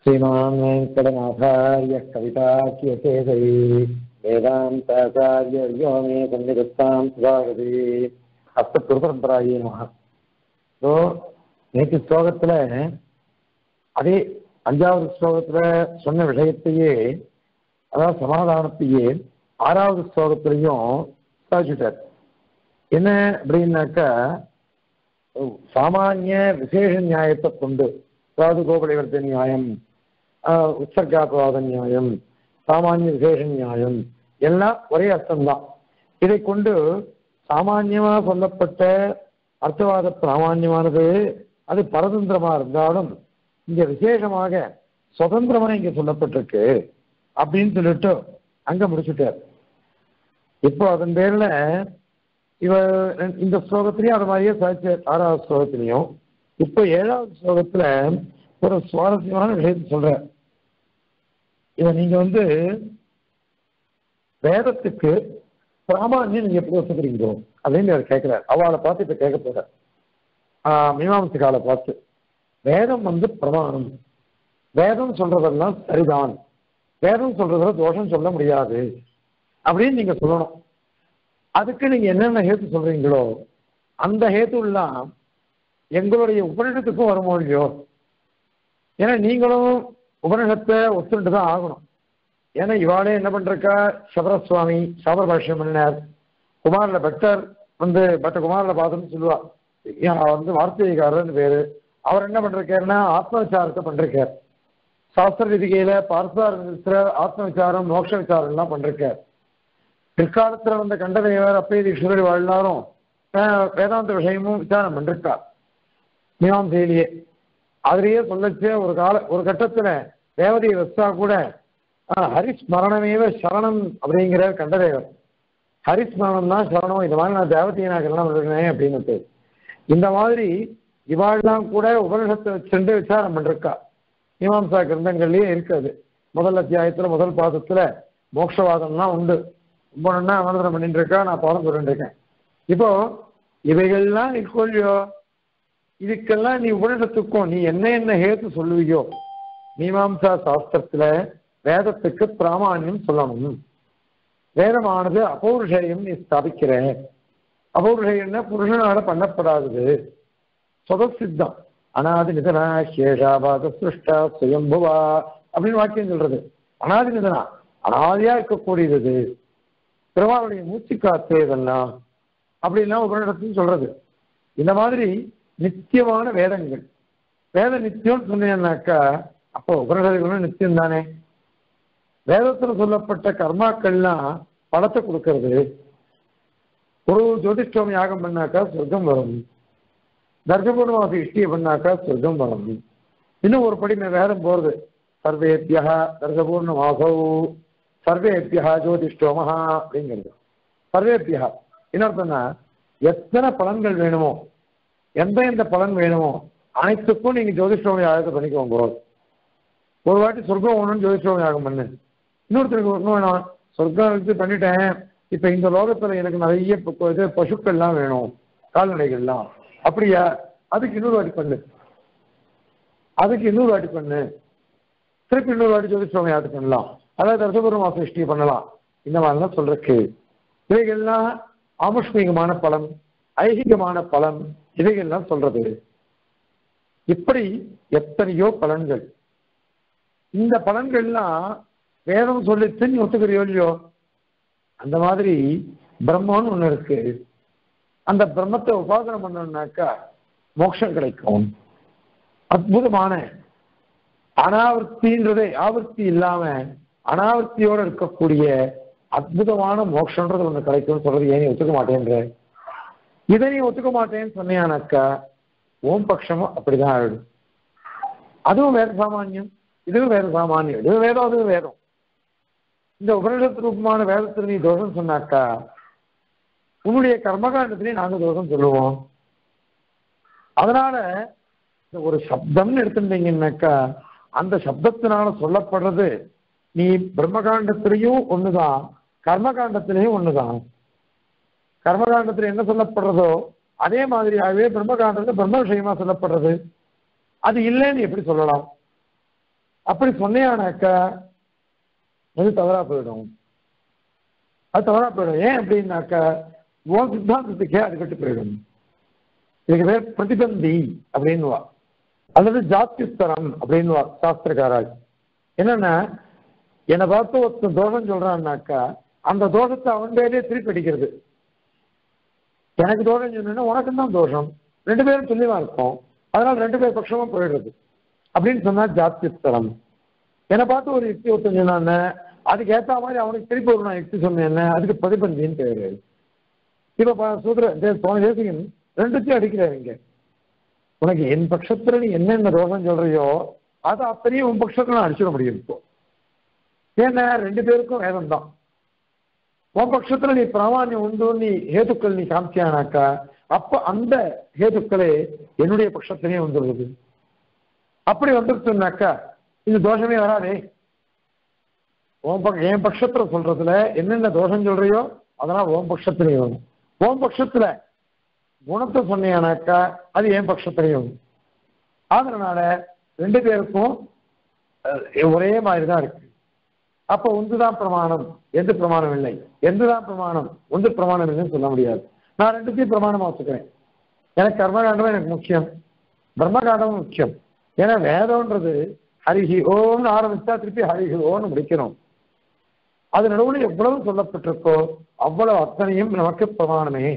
श्रीमान् वेङ्कटनाथार्य कविताख्यकेसरी वेदान्ताचार्यो मे सन्निधत्तां सुभारती அஸ்த குருபரம்பராயே நமஹ. ஸோ நேற்று ஸ்லோகத்தில் அதே 5வது ஸ்லோகத்தில் சொன்ன விஷயத்தையே, அதாவது சமாதானத்தையே 6வது ஸ்லோகத்திலையும் சாதிச்சுட்டார். என்ன அப்படின்னாக்கா, சாமானிய விசேஷ நியாயத்தை கொண்டு, அதாவது கோபலிவர்த்த நியாயம், உற்சர்காபவாத நியாயம், சாமானிய விசேஷ நியாயம் எல்லாம் ஒரே அர்த்தம்தான். இதை கொண்டு சாமான்யமாக சொல்லப்பட்ட அர்த்தவாத பிராமான்யமானது அது பரதந்திரமா இருந்தாலும் இங்க விசேஷமாக சுதந்திரமா இங்க சொல்லப்பட்டிருக்கு அப்படின்னு சொல்லிட்டு அங்க முடிச்சுட்டார். இப்போ அதன் பேர்ல இந்த ஸ்லோகத்திலையும் அது மாதிரியே சாதிச்சார் 6வது ஸ்லோகத்திலையும். இப்போ 7வது ஸ்லோகத்துல ஒரு சுவாரஸ்யமான விஷயத்தை சொல்ற. இதை நீங்க வேதத்துக்கு பிராமான்யம் நீங்க எப்படி ஒத்துக்கிறீங்களோ அப்படின்னு அவர் கேட்கிறார். அவளை பார்த்து இப்ப கேட்க போற மீமாம்சகாலை பார்த்து, வேதம் பிரமாணம், வேதம் சொல்றதெல்லாம் சரிதான், வேதம் சொல்றதுல தோஷம் சொல்ல முடியாது அப்படின்னு நீங்க சொல்லணும். அதுக்கு நீங்க என்னென்ன ஹேத்து சொல்றீங்களோ அந்த ஹேத்துலாம் எங்களுடைய உபநிஷத்துக்கும் வருமோ இல்லையோ? ஏன்னா நீங்களும் உபநிஷத்தை ஒத்துட்டு தான் ஆகணும். ஏன்னா இவாளே என்ன பண்றக்கா, சபரசுவாமி சாபர பாஷ்யம் பண்ணினார். குமாரில் பட்டர் பட்ட குமாரில் பார்த்தோம்னு சொல்லுவா, வார்த்தைகாரர்னு பேரு. அவர் என்ன பண்றாருன்னா ஆத்ம விசாரத்தை பண்றார். சாஸ்திர விதிகையில பார்த்தார் ஆத்ம விசாரம் மோட்ச விசாரம் எல்லாம் பண்றார். பிற்காலத்துல கண்டதேவர் அப்பேதீஸ்வரர் வாழ்ந்தாரும் வேதாந்த விஷயமும் விசாரம் பண்றார் மீமாம்சையிலேயே. அதுலேயே சொல்லச்சு ஒரு கட்டத்துல தேவதையை வச்சா கூட ஹரிஸ்மரணமேவ சரணம் அப்படிங்கிற கண்டதேவர். ஹரிஸ்மரணம் தான் சரணம், இந்த மாதிரி நான் தேவதையை நான் கல்யாணம் பண்ணிருக்கேன் அப்படின்னு. இந்த மாதிரி இவாள்லாம் கூட உபனிஷத்தை வச்சுட்டு விசாரம் பண்ணிருக்கா. மீமாம்சா கிரந்தங்கள்லயே இருக்காது. முதல் அத்தியாயத்துல முதல் பாதத்துல மோட்சவாதம்லாம் உண்டு. ரொம்ப நன்னா அமர்தனம் பண்ணிட்டு இருக்கா, நான் பாடம் சொல்லிட்டு இருக்கேன். இப்போ இவைகள்லாம் இருக்கோல்லையோ, இதுக்கெல்லாம் நீ உபனிஷத்துக்கும் நீ என்ன ஹேத்து சொல்லுவியோ, மீமாம்சா சாஸ்திரத்துல வேதத்துக்கு பிராமான்யம் சொல்லணும். வேதமானது அபௌருஷயம் நீ ஸ்தாபிக்கிற. அபௌருஷயம்னா புருஷனால பண்ணப்படாதது, சொதசித்தம், அனாதி நிதனா சேஷாபாத சிருஷ்டா சுயம்புவா அப்படின்னு வாக்கியம் சொல்றது. அனாதி நிதனா அனாதியா இருக்கக்கூடியது, பெருமாளுடைய மூச்சு காத்து இதெல்லாம் அப்படின்லாம் உபநிடத்துன்னு சொல்றது. இந்த மாதிரி நித்தியமான வேதங்கள், வேத நித்தியம் சொன்னீங்கன்னாக்கா அப்போ உபநிடங்களும் நித்தியம் தானே. வேதத்துல சொல்லப்பட்ட கர்மாக்கள்லாம் பலத்தை கொடுக்கறது. ஒரு ஜோதிஷ்டோமி யாகம் பண்ணாக்கா சொர்க்கம் வரும், தர்சபூர்ணமாக இஷ்டியை பண்ணாக்கா சொர்க்கம் வரும். இன்னும் ஒரு படி வேதம் போறது, சர்வேபியா தர்சபூர்ணமாகோ சர்வேபியா ஜோதிஷ்டோமஹா அப்படிங்கிறது. சர்வேபியா என்ன அர்த்தம்னா, எத்தனை பலன்கள் வேணுமோ, எந்த பலன் வேணுமோ அனைத்துக்கும் நீங்க ஜோதிஷ்டோமி யாகத்தை பண்ணிக்கோங்க. ஒரு வாட்டி சொர்க்கம் வேணும்னு ஜோதிஷ்டோமி யாகம் பண்ணு, இன்னொருத்தருக்கு ஒன்றும் வேணும், சொர்க்கம் பண்ணிட்டேன், இப்ப இந்த லோகத்துல எனக்கு நிறைய பசுக்கள்லாம் வேணும், கால்நடைகள்லாம், அப்படியா, அதுக்கு இன்னொரு வாட்டி பண்ணு, அதுக்கு இன்னொரு வாட்டி பண்ணு, திருப்பி இன்னொரு வாட்டி ஜோதிஷ்டோமி யாகத்தை பண்ணலாம், அதாவது தர்சபூர்வ சிருஷ்டி பண்ணலாம். இந்த மாதிரிலாம் சொல்றக்கு இவைகள்லாம் ஆமுஷ்மிகமான பலன், ஐகிகமான பலன், இவைகள்லாம் சொல்றது. இப்படி எத்தனையோ பலன்கள். இந்த பலன்கள்லாம் வேதம் சொல்லிச்சு, நீ ஒத்துக்கிறியோ இல்லையோ? அந்த மாதிரி பிரம்மன்னு ஒண்ணு இருக்கு. அந்த பிரம்மத்தை உபாசனை பண்ணணும்னாக்கா மோட்சம் கிடைக்கும். அற்புதமான அனாவர்த்தின்றதே ஆவர்த்தி இல்லாம அனாவர்த்தியோட இருக்கக்கூடிய அற்புதமான மோட்சம்ன்றது ஒண்ணு கிடைக்கும்னு சொல்றது. ஏன் நீ ஒத்துக்க மாட்டேன்ற? இதை நீ ஒத்துக்க மாட்டேன்னு சொன்னியானாக்கா ஓம் பட்சமும் அப்படிதான் ஆயிடும். அதுவும் வேத சாமானியம், இதுவும் வேத சாமானியம், இதுவும் வேதம் அதுவும் வேதம். இந்த உபனிஷத்து ரூபமான வேதத்துல நீ தோஷம் சொன்னாக்கா உன்னுடைய கர்மகாண்டத்திலேயே நாங்க தோஷம் சொல்லுவோம். அதனால இந்த ஒரு சப்தம்னு எடுத்துட்டீங்கன்னாக்கா அந்த சப்தத்தினால சொல்லப்படுறது நீ பிரம்மகாண்டத்திலையும் ஒண்ணுதான், கர்மகாண்டத்திலையும் ஒண்ணுதான். கர்மகாண்டத்துல என்ன சொல்லப்படுறதோ அதே மாதிரியாகவே பிரம்மகாண்டத்துல பிரம்ம விஷயமா சொல்லப்படுறது. அது இல்லைன்னு எப்படி சொல்லலாம்? அப்படி சொன்னேனாக்கா அது தவறா போயிடும். அது தவறா போயிடும். ஏன் அப்படின்னாக்கா உன் சித்தாந்தத்துக்கே அது கட்டு போயிடும். இதுக்கு பேர் பிரதிபந்தி அப்படின்னுவா, அல்லது ஜாத்தியுத்தரம் அப்படின்னுவா சாஸ்திரக்காரால். என்னன்னா, என்னை பார்த்து ஒருத்தன் தோஷம் சொல்றான்னாக்கா அந்த தோஷத்தை அவன் பேரே திருப்பி அடிக்கிறது. எனக்கு தோஷம் சொன்னா உனக்கும் தான் தோஷம், ரெண்டு பேரும் தெளிவா இருக்கும், அதனால ரெண்டு பேர் பட்சமா போயிடுறது அப்படின்னு சொன்னா ஜாத்தியுத்தரம். என்னை பார்த்து ஒரு யுக்தி ஒருத்தன் சொன்னான்னு அதுக்கு ஏற்ற மாதிரி அவனுக்கு திருப்பி ஒரு நான் யுக்தி சொன்னேன், அதுக்கு பிரதிபந்தின்னு பேரு. இப்ப சூத்திர தேசிகன் ரெண்டுத்தையும் அடிக்கிறாருங்க. உனக்கு என் பட்சத்துல நீ என்னென்ன தோஷம் சொல்றியோ அதை அத்தனையும் உன் பட்சத்துல நான் அடிச்சிட முடியும். இப்போ ஏன்னா ரெண்டு பேருக்கும் வேதம் தான். உன் பட்சத்துல நீ பிராமான்யம் உண்டு நீ ஹேதுக்கள் நீ காமிச்சியானாக்கா அப்ப அந்த ஹேதுக்களே என்னுடைய பட்சத்திலேயே வந்துடுறது. அப்படி வந்துருச்சுனாக்கா இந்த தோஷமே வராதே. என் பட்சத்துல சொல்றதுல என்னென்ன தோஷம் சொல்றியோ அதெல்லாம் ஓம் பட்சத்திலேயே வரும். ஓம் பட்சத்துல குணத்தை சொன்னீங்கன்னாக்கா அது என் பட்சத்திலேயும். அதனால ரெண்டு பேருக்கும் ஒரே மாதிரி தான் இருக்கு. அப்ப ஒன்றுதான் பிரமாணம், எந்த பிரமாணம் இல்லை, எந்ததான் பிரமாணம், ஒன்று பிரமாணம் இல்லைன்னு சொல்ல முடியாது. நான் ரெண்டுத்தையும் பிரமாணமா வச்சுக்கிறேன். எனக்கு கர்மகாண்டமும் எனக்கு முக்கியம், பிரம்மகாண்டமும் முக்கியம். ஏன்னா வேதம்ன்றது ஹரிஹி ஓம்னு ஆரம்பிச்சா திருப்பி ஹரிஹி ஓம்னு முடிக்கணும். அது நடுவில் எவ்வளவு சொல்லப்பட்டிருக்கோ அவ்வளவு அத்தனையும் நமக்கு பிரமாணமே.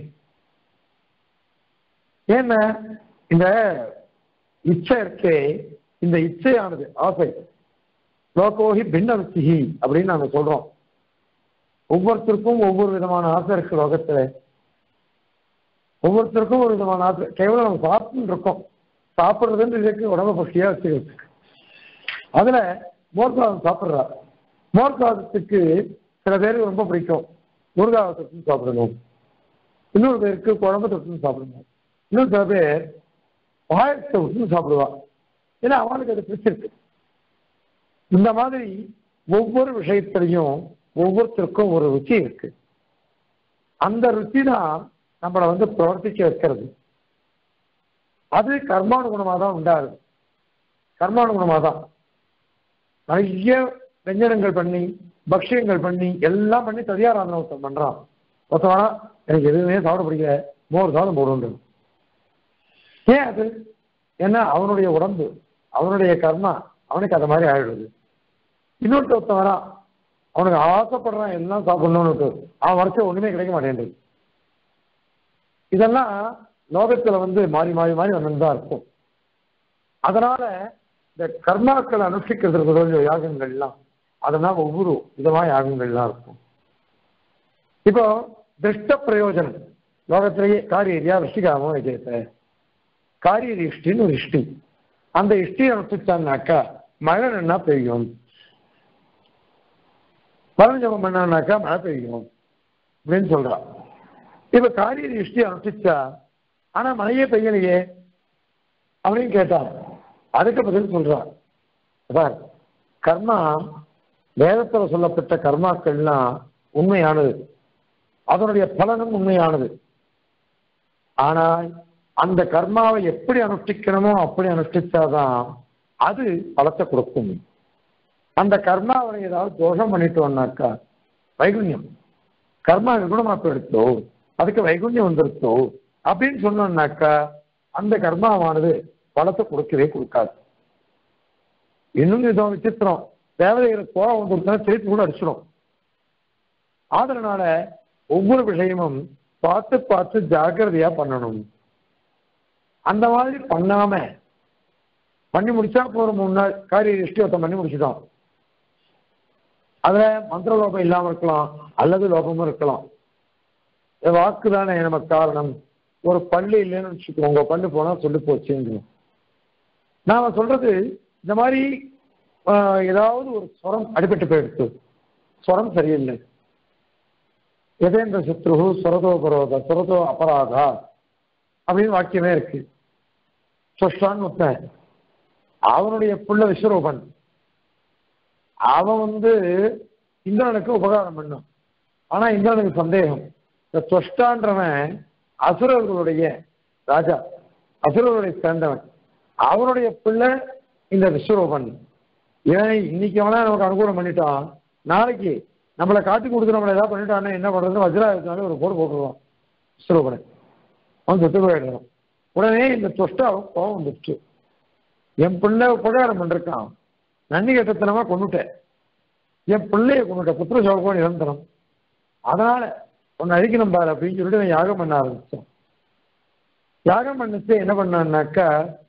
ஏன்னா இந்த இச்சை இருக்கே, இந்த இச்சையானது ஆசை லோகோஹி பின்ன ருச்சிஹி அப்படின்னு நாங்க சொல்றோம். ஒவ்வொருத்தருக்கும் ஒவ்வொரு விதமான ஆசை இருக்கு லோகத்துல. ஒவ்வொருத்தருக்கும் ஒரு விதமான ஆசை. கேவலம் நம்ம சாப்பிட்டு இருக்கோம், சாப்பிட்றதுன்னு இதுக்கு உடம்பு பசியா வச்சுக்கிறது. அதுல மோர்சாதம் சாப்பிட்றா, மோர்சாதத்துக்கு சில பேருக்கு ரொம்ப பிடிக்கும், முருகாவை தொட்டு சாப்பிடணும். இன்னொரு பேருக்கு குழம்பு தொட்டு சாப்பிடணும். இன்னும் சில பேர் பாயசத்தை விட்டு சாப்பிடுவா, ஏன்னா அவனுக்கு அது பிடிச்சிருக்கு. இந்த மாதிரி ஒவ்வொரு விஷயத்திலையும் ஒவ்வொருத்தருக்கும் ஒரு ருச்சி இருக்கு. அந்த ருச்சி தான் நம்மளை பிரவர்த்திக்க வைக்கிறது. அது கர்மானுகுணமாக தான் உண்டாகுது. கர்மானுகுணமாக தான் நிறைய வெஞ்சனங்கள் பண்ணி பக்ஷியங்கள் பண்ணி எல்லாம் பண்ணி ததியாராதனை ஒருத்தன் பண்றான். ஒருத்தவனா எனக்கு எதுவுமே சாப்பிட பிடிக்கல, மோர் சாதம் போடுன்றது. ஏன் அது? ஏன்னா அவனுடைய உடம்பு, அவனுடைய கர்மா அவனுக்கு அது மாதிரி ஆயிடுது. இன்னொருத்தவனா அவனுக்கு ஆசைப்படுறான் எல்லாம் சாப்பிடணும்னு, அவன் வரைச்ச ஒண்ணுமே கிடைக்க மாட்டேன்றது. இதெல்லாம் லோகத்துல மாறி மாறி மாறி வந்துதான் இருக்கும். அதனால இந்த கர்மாக்களை அனுஷ்டிக்கிறதுக்கு யாகங்கள்லாம் அதெல்லாம் ஒவ்வொரு விதமா யாகங்கள்லாம் இருக்கும். இப்போ திருஷ்ட பிரயோஜனம் லோகத்திலேயே காரியரியா ரிஷ்டிகாமோ விஜயத்தை காரியரி இஷ்டின்னு ஒரு இஷ்டி. அந்த இஷ்டியை அனுஷ்டிச்சான்னாக்கா மழை நின்னா பெய்யும், பரஞ்சபம் பண்ணான்னாக்கா மழை பெய்யும் அப்படின்னு சொல்றா. இப்ப காரியரி இஷ்டியை அனுஷ்டிச்சா ஆனா மழையே பெய்யலையே அப்படின்னு கேட்டான். அதுக்கு பதில் சொல்றான், கர்மா வேதத்துல சொல்லப்பட்ட கர்மாக்கள்லாம் உண்மையானது, அதனுடைய பலனும் உண்மையானது. ஆனால் அந்த கர்மாவை எப்படி அனுஷ்டிக்கணுமோ அப்படி அனுஷ்டிச்சாதான் அது பலத்தை கொடுக்கும். அந்த கர்மாவை ஏதாவது தோஷம் பண்ணிட்டோம்னாக்கா வைகுண்யம், கர்மா நிகுணமாக்க எடுத்தோ அதுக்கு வைகுண்யம் வந்துருச்சோ அப்படின்னு சொன்னோம்னாக்கா அந்த கர்மாவானது பலத்தை கொடுக்கவே கொடுக்காது. இன்னும் இதுவும் விசித்திரம், தேவதைகளுக்கு கோபம் வந்துருச்சுன்னா திருப்பி கூட அடிச்சிடும். அதனால ஒவ்வொரு விஷயமும் பார்த்து பார்த்து ஜாக்கிரதையா பண்ணணும். அந்த மாதிரி பண்ணாம பண்ணி முடிச்சா போற 3 நாள் காரிய இஷ்டியத்தை பண்ணி முடிச்சுட்டோம். அதுல மந்திர லோகம் இல்லாம இருக்கலாம் அல்லது லோகமும் இருக்கலாம். வாக்கு தானே நமக்கு காரணம். ஒரு பள்ளி இல்லைன்னு வச்சுக்கோங்க, உங்க பள்ளி போனா சொல்லி போச்சுன்னு நாம சொல்றது. இந்த மாதிரி ஏதாவது ஒரு ஸ்வரம் அடிபட்டு போயிடுச்சு, ஸ்வரம் சரியில்லை, எதேந்திர சத்ரு ஸ்வரதோ பரோதா ஸ்வரதோ அபராதா அப்படின்னு வாக்கியமே இருக்கு. சொஷ்டான்னு ஒருத்தன், அவனுடைய புள்ள விஸ்வரூபன், அவன் இந்திரனுக்கு உபகாரம் பண்ணும். ஆனா இந்திரனுக்கு சந்தேகம், இந்த சொஷ்டான்றவன் அசுரர்களுடைய ராஜா, அசுரர்களுடைய சேர்ந்தவன், அவனுடைய பிள்ளை இந்த விஸ்வரூபன். ஏன் இன்னைக்கு அவனா நமக்கு அனுகூலம் பண்ணிட்டான், நாளைக்கு நம்மளை காட்டி கொடுத்து நம்மளை ஏதாவது பண்ணிட்டான்னா என்ன பண்றது, வஜ்ராயுதத்தினாலே ஒரு போடு போட்டுருவான் விஸ்வரூபனை, அவன் செத்து போயிடுறான். உடனே இந்த துஷ்டாவும் கோபம் வந்துடுச்சு, என் பிள்ளை உபகாரம் பண்ணிருக்கான், நன்னி கட்டத்தனமா கொண்டுட்டேன், என் பிள்ளைய கொண்டுட்டேன், புத்திர சோகம் நிரந்தரம், அதனால உன்னை அழிக்கணும் பாரு அப்படின்னு சொல்லிட்டு நான் யாகம் பண்ண ஆரம்பிச்சேன். யாகம் பண்ணிச்சு என்ன பண்ணான்னாக்கா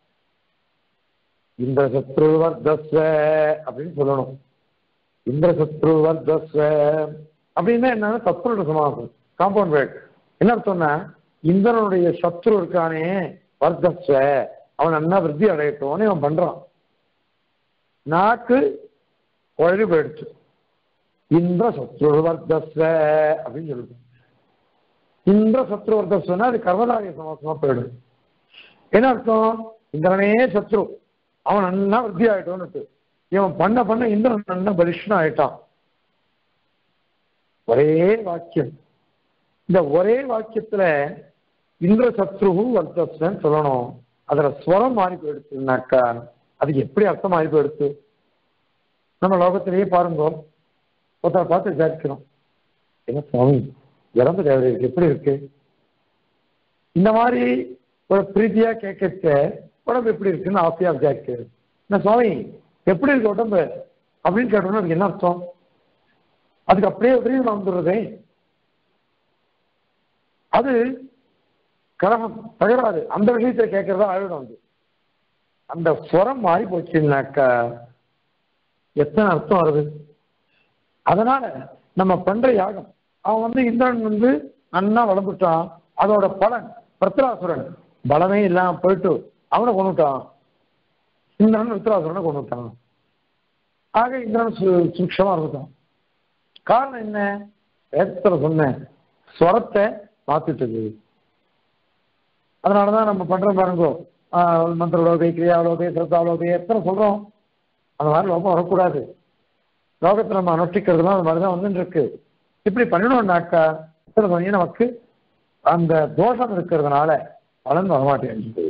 இந்திர சத்ரு வர்தஸ்வ அப்படின்னு சொல்லணும். இந்திர சத்ரு வர்தஸ்வ அப்படின்னா என்னன்னா சத்ருட சமாசம், காம்பவுண்ட் வேர்ட். என்ன அர்த்தம்னா இந்திரனுடைய சத்ரு இருக்கானே வர்தஸ்வ, அவன் நல்லா விருத்தி அடையட்டோன்னு அவன் பண்றான். நாக்கு குழறி போயிடுச்சு, இந்திர சத்ரு வர்தஸ்வ அப்படின்னு சொல்லுது. இந்திர சத்ரு வர்தஸ்வனா அது கர்மதாரிய சமாசமா போயிடும். என்ன அர்த்தம், இந்திரனே சத்ரு, அவன் நல்லா விருத்தி ஆயிட்டோன்னு, இவன் பண்ண பண்ண இந்திரன் நல்லா பலிஷ்ண ஆயிட்டான். ஒரே வாக்கியம், இந்த ஒரே வாக்கியத்துல இந்திர சத்ரு வர்தஸ்வன்னு சொல்லணும். அதுல ஸ்வரம் மாறி போயிடுச்சுனாக்கா அதுக்கு எப்படி அர்த்தம் மாறி போயிடுச்சு. நம்ம லோகத்திலேயே பாருங்க, ஒருத்தரை பார்த்து விசாரிக்கிறோம், என்ன சுவாமி இறந்த தேவதை எப்படி இருக்கு, இந்த மாதிரி ஒரு பிரீத்தியா கேட்க உடம்பு எப்படி இருக்குன்னு ஆசையா விசாரிக்கிறது. என்ன சுவாமி எப்படி இருக்கு உடம்பு அப்படின்னு கேட்டோம்னா அதுக்கு என்ன அர்த்தம், அதுக்கு அப்படியே விபரீதம் வந்துடுறதே, அது கலகம் தகராறு, அந்த விஷயத்தை கேட்கறதா ஆயிடும். வந்து அந்த ஸ்வரம் மாறி போச்சுன்னாக்கா எத்தனை அர்த்தம் வருது. அதனால நம்ம பண்ற யாகம், அவன் வந்து இந்திரன் வந்து நன்னா வளர்ந்துட்டான், அதோட பலன் பிரத்ராசுரன் பலமே இல்லாம போயிட்டு அவனை கொண்டுட்டான், இந்திரன் விருத்ராசுரனை கொண்டுட்டான். ஆக இந்திரன் சுட்சமா இருந்துட்டான். காரணம் என்ன, வேதத்துல சொன்ன ஸ்வரத்தை மாத்திட்டது. அதனாலதான் நம்ம பண்ற பாருங்க, மந்திரலோகை, கிரியாலோகை, சிரத்தாலோகை எத்தனை சொல்றோம். அந்த மாதிரி லோகம் வரக்கூடாது. லோகத்தை நம்ம அனுஷ்டிக்கிறதுலாம் அந்த மாதிரிதான் வந்துட்டு இருக்கு. இப்படி பண்ணணும்னாக்கா நமக்கு அந்த தோஷம் இருக்கிறதுனால பலன் வரமாட்டேங்குது.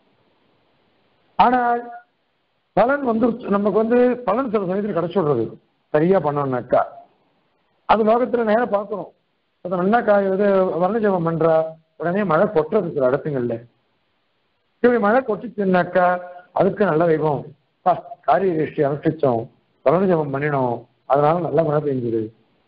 ஆனால் பலன் வந்து நமக்கு வந்து பலன் சில சமயத்தில் கிடைச்சுடுறது சரியா பண்ணணும்னாக்கா. அது லோகத்துல நேரம் பார்க்கணும். அது நல்லா காய்வது வர்ணஜபம் பண்றா உடனே மழை கொட்டுறது சில இடத்துங்கள்ல. இப்படி மழை கொட்டுச்சுன்னாக்கா அதுக்கு நல்ல வைபவம், காரிய வேஷ்டி அனுஷ்டிச்சோம், வர்ணஜபம் பண்ணினோம், அதனால நல்ல மழை பெஞ்சுது.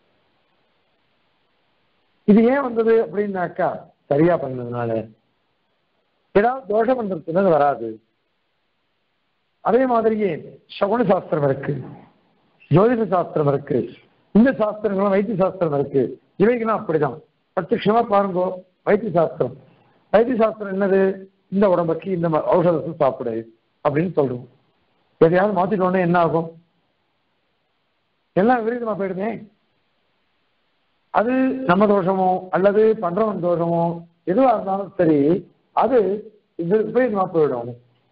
இது ஏன் வந்தது அப்படின்னாக்கா சரியா பண்ணதுனால. ஏதாவது தோஷம் பண்றதுக்கு வராது. அதே மாதிரியே சகுன சாஸ்திரம் இருக்கு, ஜோதிட சாஸ்திரம் இருக்கு, இந்த சாஸ்திரங்களும் வைத்திய சாஸ்திரம் இருக்கு. இவைகளும் அப்படிதான். பிரத்யட்சமா பாருங்க, வைத்திய சாஸ்திரம், வைத்திய சாஸ்திரம் என்னது, இந்த உடம்புக்கு இந்த ஔஷதத்தை சாப்பிடு அப்படின்னு சொல்றோம். எதையாவது மாத்திட்டோன்னே என்ன ஆகும், எல்லாம் விபரீதமா போயிடுமே. அது நம்ம தோஷமோ அல்லது பண்றவன் தோஷமோ எதுவா இருந்தாலும் சரி, அது இது விபரீதமா போயிடும்.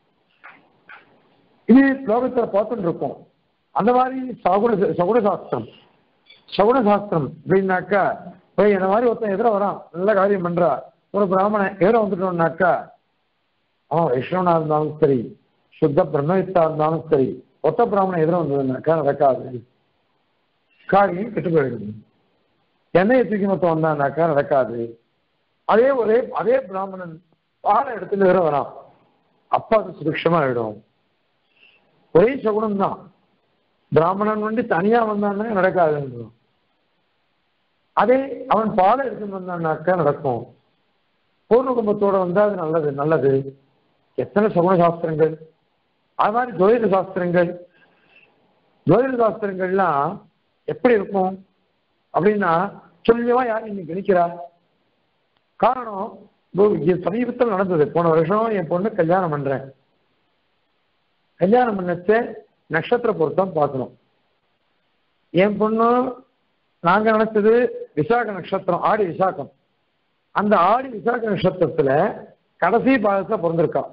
இது லோகத்துல பார்த்துட்டு இருக்கோம். அந்த மாதிரி சகுன சாஸ்திரம், சகுன சாஸ்திரம் அப்படின்னாக்கா போய் இந்த மாதிரி ஒருத்தன் எதிர வரான், நல்ல காரியம் பண்றா, ஒரு பிராமணன் எதிர வந்துட்டோம்னாக்கா அவன் வைஷ்ணவனா இருந்தாலும் சரி, சுத்த பிரம்மவித்தா இருந்தாலும் சரி, ஒத்த பிராமணன் எதிர வந்ததுனாக்கா நடக்காது, காரியம் கெட்டு போயிடுது. எண்ணெயை தூக்கி மொத்தம் வந்தான்னாக்கா நடக்காது. அதே பிராமணன் பால இடத்துல எதிர வரான், அப்ப அது சுபிக்ஷமா ஆயிடும். ஒரே சகுனம் தான். பிராமணன் வந்து தனியா வந்தான்னா நடக்காது. அதே அவன் பாலை எடுத்துட்டு வந்தான்னாக்கா நடக்கும். பூர்ண கும்பத்தோட வந்தா அது நல்லது நல்லது. எத்தனை சகுன சாஸ்திரங்கள். அது மாதிரி ஜோதிட சாஸ்திரங்கள், ஜோதிட சாஸ்திரங்கள்லாம் எப்படி இருக்கும் அப்படின்னா சொல்லியவா யார் இன்னைக்கு கணிக்கிறா. காரணம் சமீபத்தில் நடந்தது. போன வருஷம் என் பொண்ணு கல்யாணம் பண்றேன். கல்யாணம் பண்ணச்ச நட்சத்திர பொருத்தம் பார்க்கணும். என் பொண்ணு நாங்க நினைச்சது விசாக நட்சத்திரம், ஆடி விசாகம். அந்த ஆடி விசாக நட்சத்திரத்துல கடைசி பாகத்துல பிறந்திருக்கா.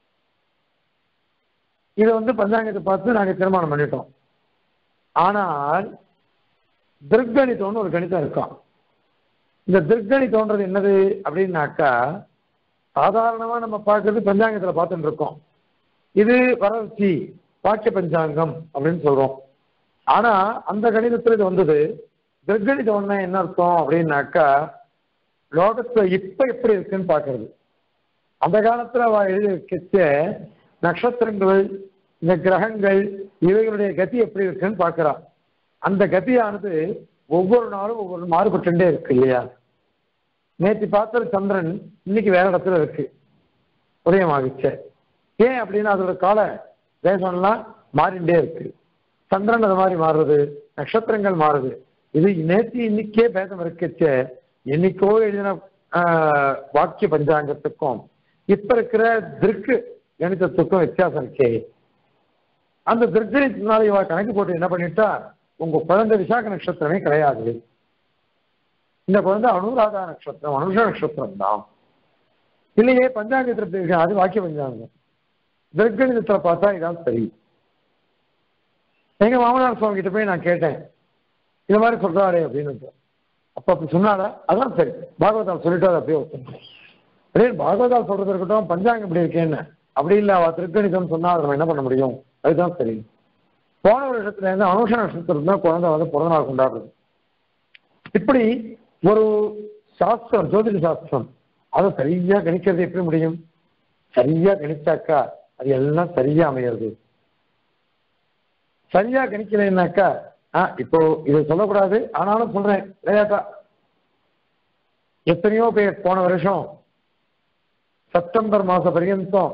இதை வந்து பஞ்சாங்கத்தை பார்த்து நாங்க தீர்மானம் பண்ணிட்டோம். ஆனால் திருக்கணித்தோன்னு ஒரு கணிதம் இருக்கான். இந்த திருக்கணித்தோன்றது என்னது அப்படின்னாக்கா, சாதாரணமா நம்ம பார்க்கறது பஞ்சாங்கத்துல பார்த்துட்டு இருக்கோம். இது வறட்சி, வாக்கிய பஞ்சாங்கம் அப்படின்னு சொல்றோம். ஆனா அந்த கணிதத்துல இது வந்தது. திருக்கணிதம்னா என்ன அர்த்தம் அப்படின்னாக்கா, லோகத்துல இப்ப எப்படி இருக்குன்னு பாக்குறது. அந்த காலத்துல அவ எழுதி வச்ச நட்சத்திரங்கள், இந்த கிரகங்கள், இவைகளுடைய கதி எப்படி இருக்குன்னு பாக்குறான். அந்த கதியானது ஒவ்வொரு நாளும் ஒவ்வொரு மாறுபட்டுட்டே இருக்கு இல்லையா? நேற்று பார்த்த சந்திரன் இன்னைக்கு வேற இடத்துல இருக்கு, உதயமாகிச்ச. ஏன் அப்படின்னா அதோட கால தேசம்லாம் மாறிண்டே இருக்கு. சந்திரன் அது மாதிரி மாறுறது, நட்சத்திரங்கள் மாறுது. இது நேற்று இன்னைக்கே பேதம் இருக்குச்ச. என்னைக்கோ எழுதின வாக்கிய பஞ்சாங்கத்துக்கும் இப்ப இருக்கிற திருக்கு கணிதத்துக்கும் வித்தியாசம் இருக்கே. அந்த திருக்கணித்தினால இவ கணக்கு போட்டு என்ன பண்ணிட்டா, உங்க குழந்தை விசாக நட்சத்திரமே கிடையாது, இந்த குழந்தை அனுராதா நட்சத்திரம், அனுஷ நட்சத்திரம் தான். இல்லையே பஞ்சாங்கத்திற்கு இருக்கு, அது வாக்கிய பஞ்சாங்கம். திருக்கணிதத்துல பார்த்தா இதான் சரி. எங்க மாமனார் சுவாமி கிட்ட போய் நான் கேட்டேன், இது மாதிரி சொல்றாரு அப்படின்னு. அப்ப அப்படி சொன்னாடா, அதான் சரி, பாகவதால் சொல்லிட்டு அதை அப்படியே ஒத்துங்க. அதே பாகவதால் சொல்றது இருக்கட்டும், பஞ்சாங்கம் இப்படி இருக்கேன்னு. அப்படி இல்லை, அவ திருக்கணிதம் சொன்னா அதை நம்ம என்ன பண்ண முடியும், அதுதான் சரி. போன வருஷத்துல இருந்து அனுஷ நட்சத்திரம் தான் குழந்தை வந்து பிறந்த நாள் கொண்டாடுறது. இப்படி ஒரு சாஸ்திரம், ஜோதிட சாஸ்திரம், அதை சரியா கணிக்கிறது எப்படி முடியும்? சரியா கணிச்சாக்கா அது எல்லாம் சரியா அமையாது. சரியா கணிக்கலைன்னாக்கா, இப்போ இதை சொல்லக்கூடாது, ஆனாலும் சொல்றேன் விளையாட்டா. எத்தனையோ பேர் போன வருஷம் செப்டம்பர் மாசம் பர்யந்தம்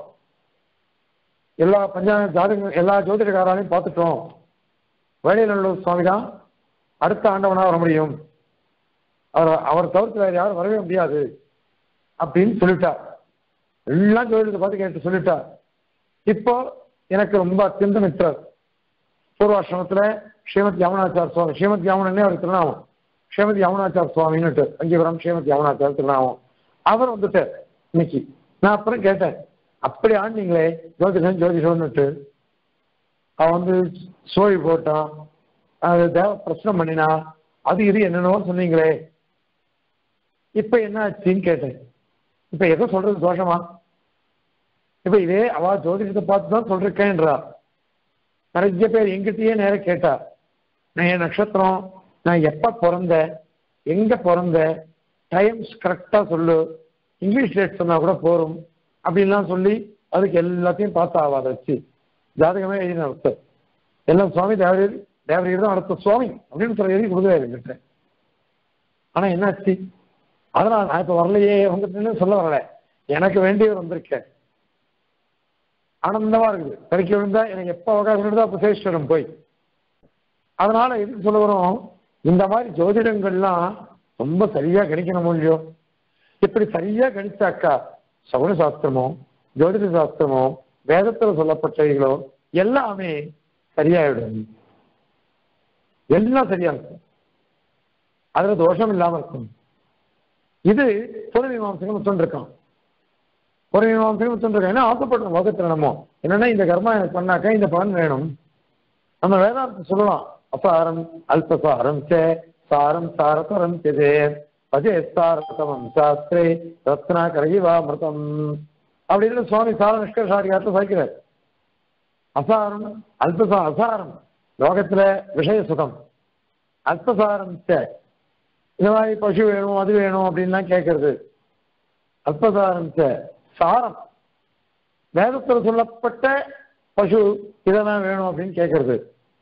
எல்லா பஞ்சாங்க ஜாதக எல்லா ஜோதிடக்காராலையும் பார்த்துட்டோம், வேலைநல்லூர் சுவாமி தான் அடுத்த ஆண்டவனா வர முடியும், அவர் தவிர்த்து வேறு யாரும் வரவே முடியாது அப்படின்னு சொல்லிட்டார். எல்லாம் ஜோதிடத்தை பார்த்து கேட்டு சொல்லிட்டார். இப்போ எனக்கு ரொம்ப அத்தியந்த மித்திரர், பூர்வாசிரமத்துல ஸ்ரீமத் யமுனாச்சார் சுவாமி, ஸ்ரீமத் யமுனே அவர் திருநாமம், ஸ்ரீமத் யமுனாச்சார் சுவாமின்னுட்டு அங்கீபுரம் ஸ்ரீமத் யமுனாச்சார் திருநாமம். அவர் வந்துட்டு இன்னைக்கு நான் அப்புறம் கேட்டேன், அப்படி ஆண்டிங்களே ஜோதிஷன் ஜோதிஷம்னுட்டு. அவன் வந்து சோழி போட்டான், அது தேவ பிரச்சனை பண்ணினா, அது இது என்னென்னோ சொன்னீங்களே, இப்ப என்ன ஆச்சுன்னு கேட்டேன். இப்ப எதோ சொல்றது தோஷமா? இப்ப இதே அவ ஜோதிடத்தை பார்த்து தான் சொல்றேன்றா. நிறைய பேர் எங்கிட்டயே நேரம் கேட்டா, நான் என் நட்சத்திரம், நான் எப்ப பிறந்த, எங்க பிறந்த, டைம்ஸ் கரெக்டா சொல்லு, இங்கிலீஷ் டேட் சொன்னா கூட போரும் அப்படின்லாம் சொல்லி அதுக்கு எல்லாத்தையும் பார்த்தா அதை வச்சு ஜாதகமே எழுதி நடத்த எல்லாம் சுவாமி தேவரீர் தேவரீர் தான் அடுத்த சுவாமி அப்படின்னு சொல்ல எழுதி கொடுக்குறாரு என்கிட்ட. ஆனா என்னாச்சு, அதனால நான் இப்ப வரலையே உங்ககிட்ட சொல்ல வரல, எனக்கு வேண்டியவர் வந்திருக்கேன். ஆனந்தமா இருக்குது, கிடைக்க விழுந்தா எனக்கு எப்ப அவகாசம் இருந்தா அப்ப சேஷ்டரம் போய். அதனால எதுக்கு சொல்ல வரும், இந்த மாதிரி ஜோதிடங்கள்லாம் ரொம்ப சரியா கணிக்கணும் இல்லையோ. இப்படி சரியா கணிச்சாக்கா சகுன சாஸ்திரமோ ஜோதிட சாஸ்திரமோ வேதத்துல சொல்லப்பட்டவைகளோ எல்லாமே சரியாயிடும், எல்லாம் சரியா இருக்கும், அதுல தோஷம் இல்லாம இருக்கும். இது பொது மீமாம்சைகள் சொல்லிருக்கான். ஒரு மீமாம்சைகள் சொல்லிருக்கான். ஏன்னா ஆசைப்படுறோம் லோகத்துல நம்ம என்னன்னா, இந்த கர்மா எனக்கு பண்ணாக்கா இந்த பலன் வேணும். நம்ம வேதாந்தத்தை சொல்லலாம், அசாரம் அல்பசாரம் சே சாரம் சாரதரம் செதே அஜேஸ்தாரதமம் சாஸ்திரே ரத்னா கரகிவாமிருதம் அப்படின்னு சுவாமி சார நிஷ்கர்ஷாரியாரத்தை சாய்க்கிறார். அசாரம் அசாரம் லோகத்துல விஷய சுகம், அல்பசாரம் இந்த மாதிரி பசு வேணும் அது வேணும் அப்படின்லாம் கேட்கறது. அல்பசாரம் சாரம் வேதத்துல சொல்லப்பட்ட பசு இதெல்லாம் வேணும் அப்படின்னு கேட்கறது.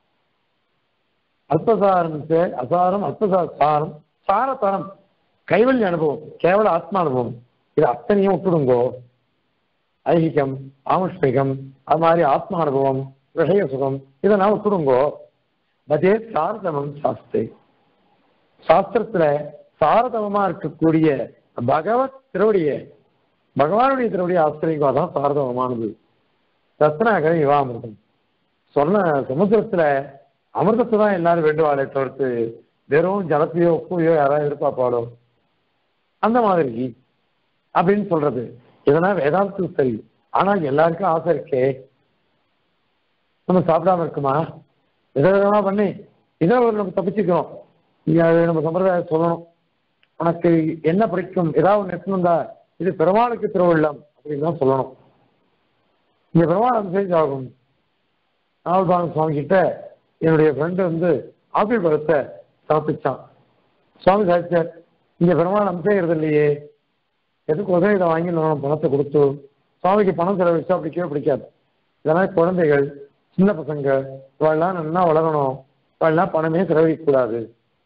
அல்பசாரம் அசாரம் அல்பசாரம் சாரதரம் கைவல்ய அனுபவம், கேவல ஆத்மா அனுபவம், இது அத்தனையும் விட்டுடுங்கோ. ஐகிகம் ஆமுஷ்மிகம் அது மாதிரி ஆத்மா அனுபவம் விஷய சுகம் இதெல்லாம் விட்டுடுங்கோ. அதே சாரதமம் சாஸ்திரி, சாஸ்திரத்துல சாரதமமா இருக்கக்கூடிய பகவத் திருவடிய பகவானுடைய திருவடிய ஆசிரியங்கோ தான் சாரதமமானது. ரத்னாகர இவாமிருதம் சொன்ன சமுத்திரத்துல அமிர்தத்தை தான் எல்லாரும் வேண்டுவாளே தவிர்த்து வெறும் ஜலத்தையோ உப்பையோ யாராவது எதிர்பார்ப்பாளோ அந்த மாதிரி அப்படின்னு சொல்றது. இதெல்லாம் வேதாந்தத்துக்கு சரி. ஆனா எல்லாருக்கும் ஆசை இருக்கே, நம்ம சாப்பிடாம இருக்குமா, விதவிதமா பண்ணி இதை நம்ம தப்பிச்சுக்கிறோம். அது நம்ம சம்பிரதாயம் சொல்லணும், உனக்கு என்ன பிடிக்கும் ஏதாவது ஒன்று எத்தணும்டா, இது பெருமாளுக்கு திருவள்ளம் அப்படின்னு தான் சொல்லணும். இந்த பெருமாள் அனுசரிச்சு ஆகும். நாவல்பாங்க சுவாமி கிட்ட என்னுடைய ஃப்ரெண்டு வந்து ஆப்பிள் பழத்தை சமர்ப்பிச்சான். சுவாமி சாதிச்சார், இங்க பெருமாள் அம்சேகிறது இல்லையே, எதுக்கு உதவி இதை வாங்கி நான் பணத்தை கொடுத்து சுவாமிக்கு பணம் செலவழிச்சா பிடிக்கவே பிடிக்காது. இதெல்லாம் குழந்தைகள் சின்ன பசங்க இவெல்லாம் நல்லா வளரணும், இவெல்லாம் பணமே செலவழிக்கக்கூடாது,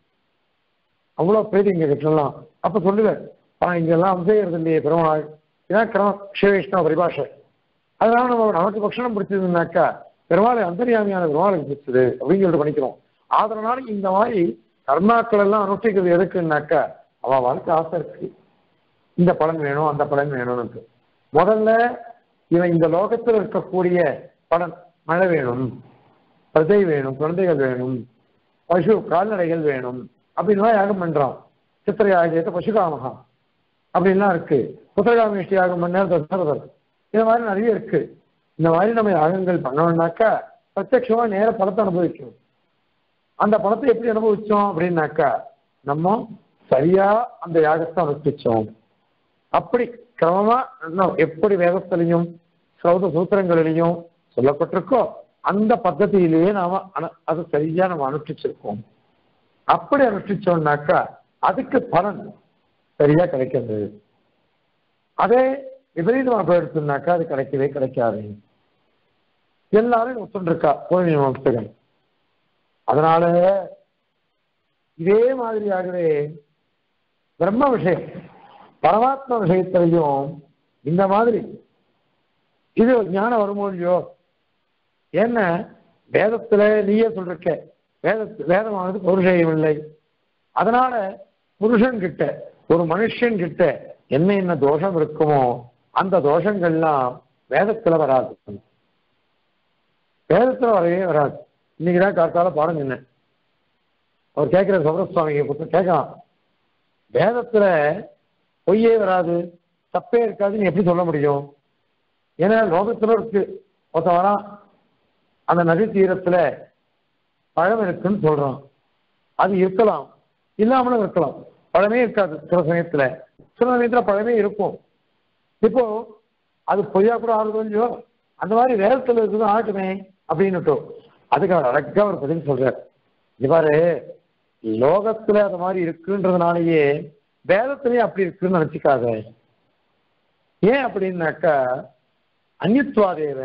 அவ்வளோ பேர் இங்க கட்டலாம். அப்ப சொல்லுவேன், இங்கெல்லாம் அம்சேகிறது இல்லையே பெருமாள், இதான் கிரம பரிபாஷை. அதனால நமக்கு பக்ஷணம் பிடிச்சதுன்னாக்கா பெருமாளை அந்தரியாமியான பெருமாளுக்கு பிடிச்சது அப்படின்னு சொல்லிட்டு பண்ணிக்கிறோம். அதனால இந்த மாதிரி கர்மாக்கள் எல்லாம் அனுஷ்டிக்கிறது எதுக்குன்னாக்கா அவன் வாழ்க்கை ஆசை இருக்கு, இந்த பலன் வேணும் அந்த பலன் வேணும்னு. முதல்ல இவன் இந்த லோகத்தில் இருக்கக்கூடிய பலன், மழை வேணும், பிரஜை வேணும், குழந்தைகள் வேணும், பசு கால்நடைகள் வேணும் அப்படின்லாம் யாகம் பண்றான். சித்திரை யாகத்தை பசுகாமகா அப்படின்லாம் இருக்கு. புத்திரகாமிஷ்டி யாகம் பண்ண தசரதர், இந்த மாதிரி நிறைய இருக்கு. இந்த மாதிரி நம்ம யாகங்கள் பண்ணோம்னாக்கா பிரத்யட்சமா நேர பலத்தை அனுபவிக்கணும். அந்த பலத்தை எப்படி அனுபவிச்சோம் அப்படின்னாக்கா நம்ம சரியா அந்த யாகத்தை அனுஷ்டிச்சோம். அப்படி கிரமமா எப்படி வேதத்திலையும் சௌத சூத்திரங்களிலையும் சொல்லப்பட்டிருக்கோ அந்த பద్ధதியிலேயே நாம அதை சரியா நம்ம அனுஷ்டிச்சிருக்கோம். அப்படி அனுஷ்டிச்சோம்னாக்கா அதுக்கு பலன் சரியா கிடைக்கிறது. அதே விபரீதமாக போயிடுச்சுனாக்கா அது கிடைக்கவே கிடைக்காது. எல்லாரும் ஒத்துருக்கா புத்தகம். அதனால இதே மாதிரியாகவே பிரம்ம விஷயம் பரமாத்மா விஷயத்திலையும் இந்த மாதிரி இது ஞானம் வருமோ இல்லையோ. என்ன வேதத்துல நீயே சொல்லிருக்க, வேதமானது பௌருஷேயம் இல்லை. அதனால புருஷன் கிட்ட ஒரு மனுஷன் கிட்ட என்ன தோஷம் இருக்குமோ அந்த தோஷங்கள்லாம் வேதத்துல வராது, வேதத்துல வரவே வராது. இன்னைக்குதான் காத்தால பாடம் என்ன அவர் கேட்கிற சௌரசுவாமி கேட்கலாம், வேதத்துல பொய்யே வராது, தப்பே இருக்காதுன்னு எப்படி சொல்ல முடியும்? ஏன்னா லோகத்துல இருக்கு, ஒருத்தவனா அந்த நதி தீரத்துல பழம் இருக்குன்னு சொல்றான், அது இருக்கலாம் இல்லாமலும் இருக்கலாம், பழமே இருக்காது சில சமயத்துல, சில சமயத்துல பழமே இருக்கும். இப்போ அது பொய்யா கூட ஆகுது இல்லையோ, அந்த மாதிரி வேதத்துல இருக்குது ஆகட்டுமே அப்படின்னுட்டோம். அதுக்கு அவர் அழகா ஒரு பதில் சொல்றார். இவ்வாறு லோகத்துல அந்த மாதிரி இருக்குன்றதுனாலயே வேதத்திலேயே அப்படி இருக்குன்னு நினைச்சுக்காத. ஏன் அப்படின்னாக்கா அந்நியத்துவாதேவ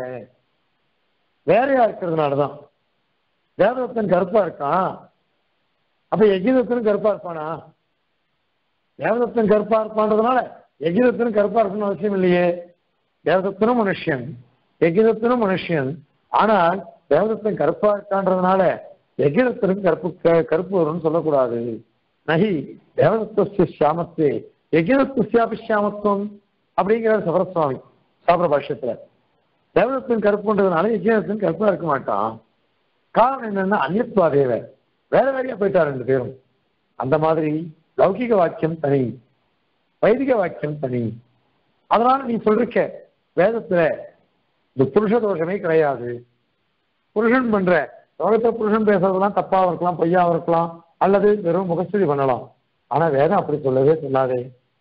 வேறையா இருக்கிறதுனாலதான். வேதத்தின் கருப்பா இருக்கான், அப்ப எகிதத்தினும் கருப்பா இருப்பானா? தேவதத்தன் கருப்பா இருப்பான்றதுனால எகிதத்தினும் கருப்பா இருக்கணும்னு அவசியம் இல்லையே. தேவதத்தனும் மனுஷன், எகிதத்தினும் மனுஷன். ஆனால் தேவதத்தன் கருப்பா இருக்கான்றதுனால எகிதத்தினும் கருப்பு வரும்னு சொல்லக்கூடாது. நகி தேவதத்த சாமத்தே எகிதத்தாபி சாமத்துவம் அப்படிங்கிற சபரசுவாமி சாபர பாஷ்யத்துல. தேவதத்தின் கருப்புன்றதுனால எகிதத்தின் கருப்பா இருக்க மாட்டான். காரணம் என்னன்னா அந்நியத்வாதேவ, வேற வேறையா போயிட்டா ரெண்டு பேரும். அந்த மாதிரி லௌகிக வாக்கியம் தனி, வைதிக வாக்கியம் தனி. அதனால நீ சொல்லிருக்க வேதத்துல இந்த புருஷ தோஷமே கிடையாது. புருஷன் பண்ற லோகத்துல புருஷன் பேசுறதுலாம் தப்பாவும் இருக்கலாம், பொய்யாவும் இருக்கலாம், அல்லது வெறும் முகஸ்துதி பண்ணலாம். ஆனா வேதம் அப்படி சொல்லவே சொல்லாதே.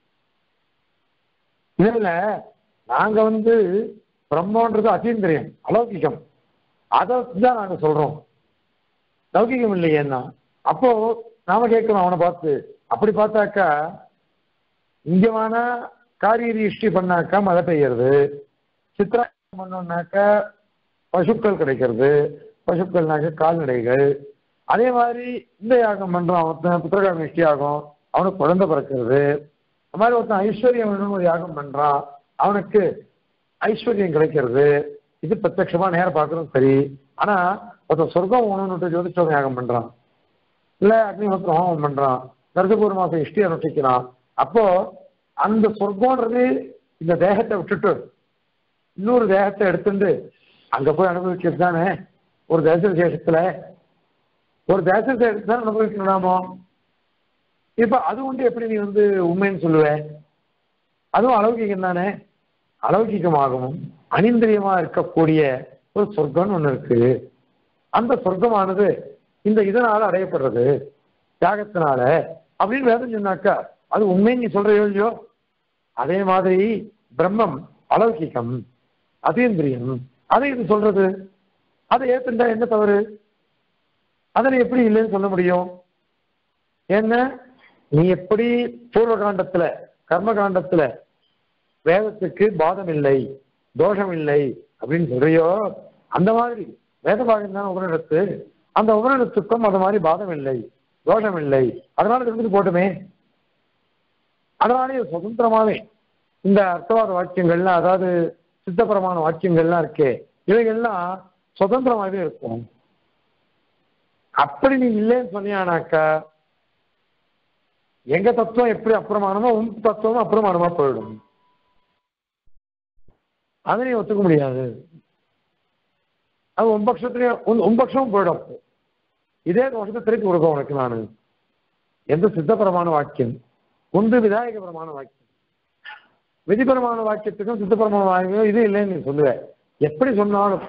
இதுல நாங்க பிரம்மன்றது அத்தீந்திரியம், அலௌகிகம், அதான் நாங்க சொல்றோம், லௌகிகம் இல்லையேன்னா. அப்போ நாம கேட்கணும் அவனை பார்த்து. அப்படி பார்த்தாக்கா இங்க வேணா காரிய இஷ்டி பண்ணாக்கா மழை பெய்யறது, சித்திரா பண்ணோம்னாக்கா பசுக்கள் கிடைக்கிறது, பசுக்கள்னாக்க கால்நடைகள். அதே மாதிரி இந்த யாகம் பண்றான் ஒருத்தன் புத்திரகாம இஷ்டி யாகம், அவனுக்கு குழந்தை பிறக்கிறது. அது மாதிரி ஒருத்தன் ஐஸ்வர்யம் வேணும்னு ஒரு யாகம் பண்றான், அவனுக்கு ஐஸ்வர்யம் கிடைக்கிறது. இது பிரத்யட்சமா நேரம் பார்க்கறது சரி. ஆனா ஒருத்தன் சொர்க்கம் வேணும்னு ஜோதிஷோகம் யாகம் பண்றான், இல்ல அக்னிஹோத்திரம் ஹோமம் பண்றான், கர்ப்பூர மாசம் இஷ்டி அனுஷ்டிக்கிறான். அப்போ அந்த சொர்க்கம்ன்றது இந்த தேகத்தை விட்டுட்டு இன்னொரு தேகத்தை எடுத்துட்டு அங்க போய் அனுபவிக்கிறது தானே. ஒரு தேச விசேஷத்துல ஒரு தேசத்தை எடுத்துதான் அனுபவிக்கணுமோ. இப்ப அது எப்படி நீ உண்மைன்னு சொல்லுவ? அதுவும் அலௌகிகம் தானே. அலௌகிகமாகவும் அனிந்திரியமா இருக்கக்கூடிய ஒரு சொர்க்கம்னு ஒண்ணு இருக்கு. அந்த சொர்க்கமானது இந்த இதனால அடையப்படுறது, தியாகத்தினால அப்படின்னு வேதம் சொன்னாக்கா அது உண்மைன்னு நீ சொல்றியோ இல்லையோ. அதே மாதிரி பிரம்மம் அலௌகிகம், அதீந்திரியம், அதை இது சொல்றது. அதை ஏத்துட்டா என்ன தவறு? அதை எப்படி இல்லைன்னு சொல்ல முடியும்? என்ன நீ எப்படி பூர்வ காண்டத்துல கர்ம காண்டத்துல வேதத்துக்கு பாதம் இல்லை தோஷம் இல்லை அப்படின்னு சொல்றியோ, அந்த மாதிரி வேத பாகம் தான் உபநிடத்து, அந்த உபநிடத்துக்கும் அது மாதிரி பாதம் இல்லை தோஷம் இல்லை, அதனால இருந்துட்டு போட்டுமே. அதனாலே சுதந்திரமாவே இந்த அர்த்தவாத வாக்கியங்கள்லாம், அதாவது சித்தபரமான வாக்கியங்கள்லாம் இருக்கே, இவைகள்லாம் சுதந்திரமாகவே இருக்கும். அப்படி நீ இல்லைன்னு சொன்னியானாக்கா எங்க தத்துவம் எப்படி அப்பிரமாணமோ உன் தத்துவமும் அப்பிரமாணமா போயிடும். அதை நீ ஒத்துக்க முடியாது. அது உன் பட்சத்துலயும் உன் பட்சமும் போயிடும். இதே தோஷத்தை திருப்பி கொடுக்கும் உனக்கு. நான் எந்த சித்தபரமான வாக்கியம் உண்டு விதாயகபரமான வாக்கியம், விதிபரமான வாக்கியத்துக்கும் சித்தபரமான வாக்கியம் இது இல்லைன்னு நீ சொல்லுவேன். எப்படி சொன்னாலும்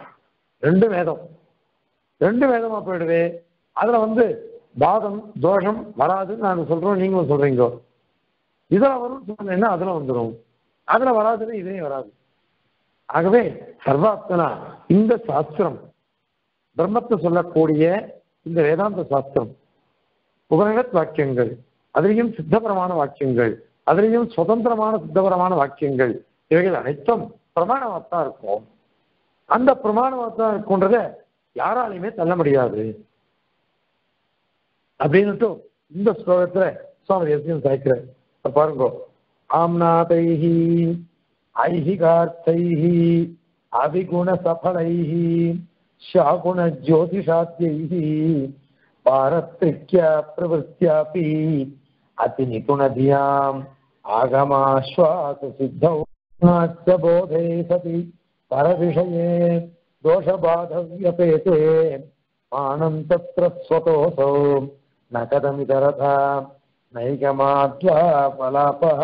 ரெண்டு வேதமா போயிடுவே. அதுல பாதம் தோஷம் வராதுன்னு நாங்க சொல்றோம், நீங்களும் சொல்றீங்க. இதுல வரும் சொன்னா அதுல வந்துடும், அதுல வராதுன்னு இதையும் வராது. ஆகவே சர்வாத்மனா இந்த சாஸ்திரம், பிரம்மத்தை சொல்லக்கூடிய இந்த வேதாந்த சாஸ்திரம், உபநிடத் வாக்கியங்கள், அதிலையும் சித்தபரமான வாக்கியங்கள், அதிலையும் சுதந்திரமான சித்தபரமான வாக்கியங்கள், இவைகள் அனைத்தும் பிரமாணமாத்தான் இருக்கும். அந்த பிரமாணமாத்தான் இருக்கும்ன்றத யாராலையுமே தள்ள முடியாது அப்படின்னுட்டு இந்த ஸ்லோகத்துல சுவாமி தேசிகன் சாய்க்கிற பாருங்க. ஆம்நாதைஹி ஐஹிகார்த்தைஹி அபிகுண சபலைஹி ஷாகுண ஜோதிஷாத்யைஹி பாரத்ரிக்ய பிரவருத்தியாபி அதி நிபுணதியாம் ஆகமாஸ்வாச சித்தௌ போதே சதி பரவிஷயே தோஷபாதவ்யபேதே மானம் தத்ர ஸ்வதோசோ ந கதமிதரதா நைகமாத்வா பலாபஹ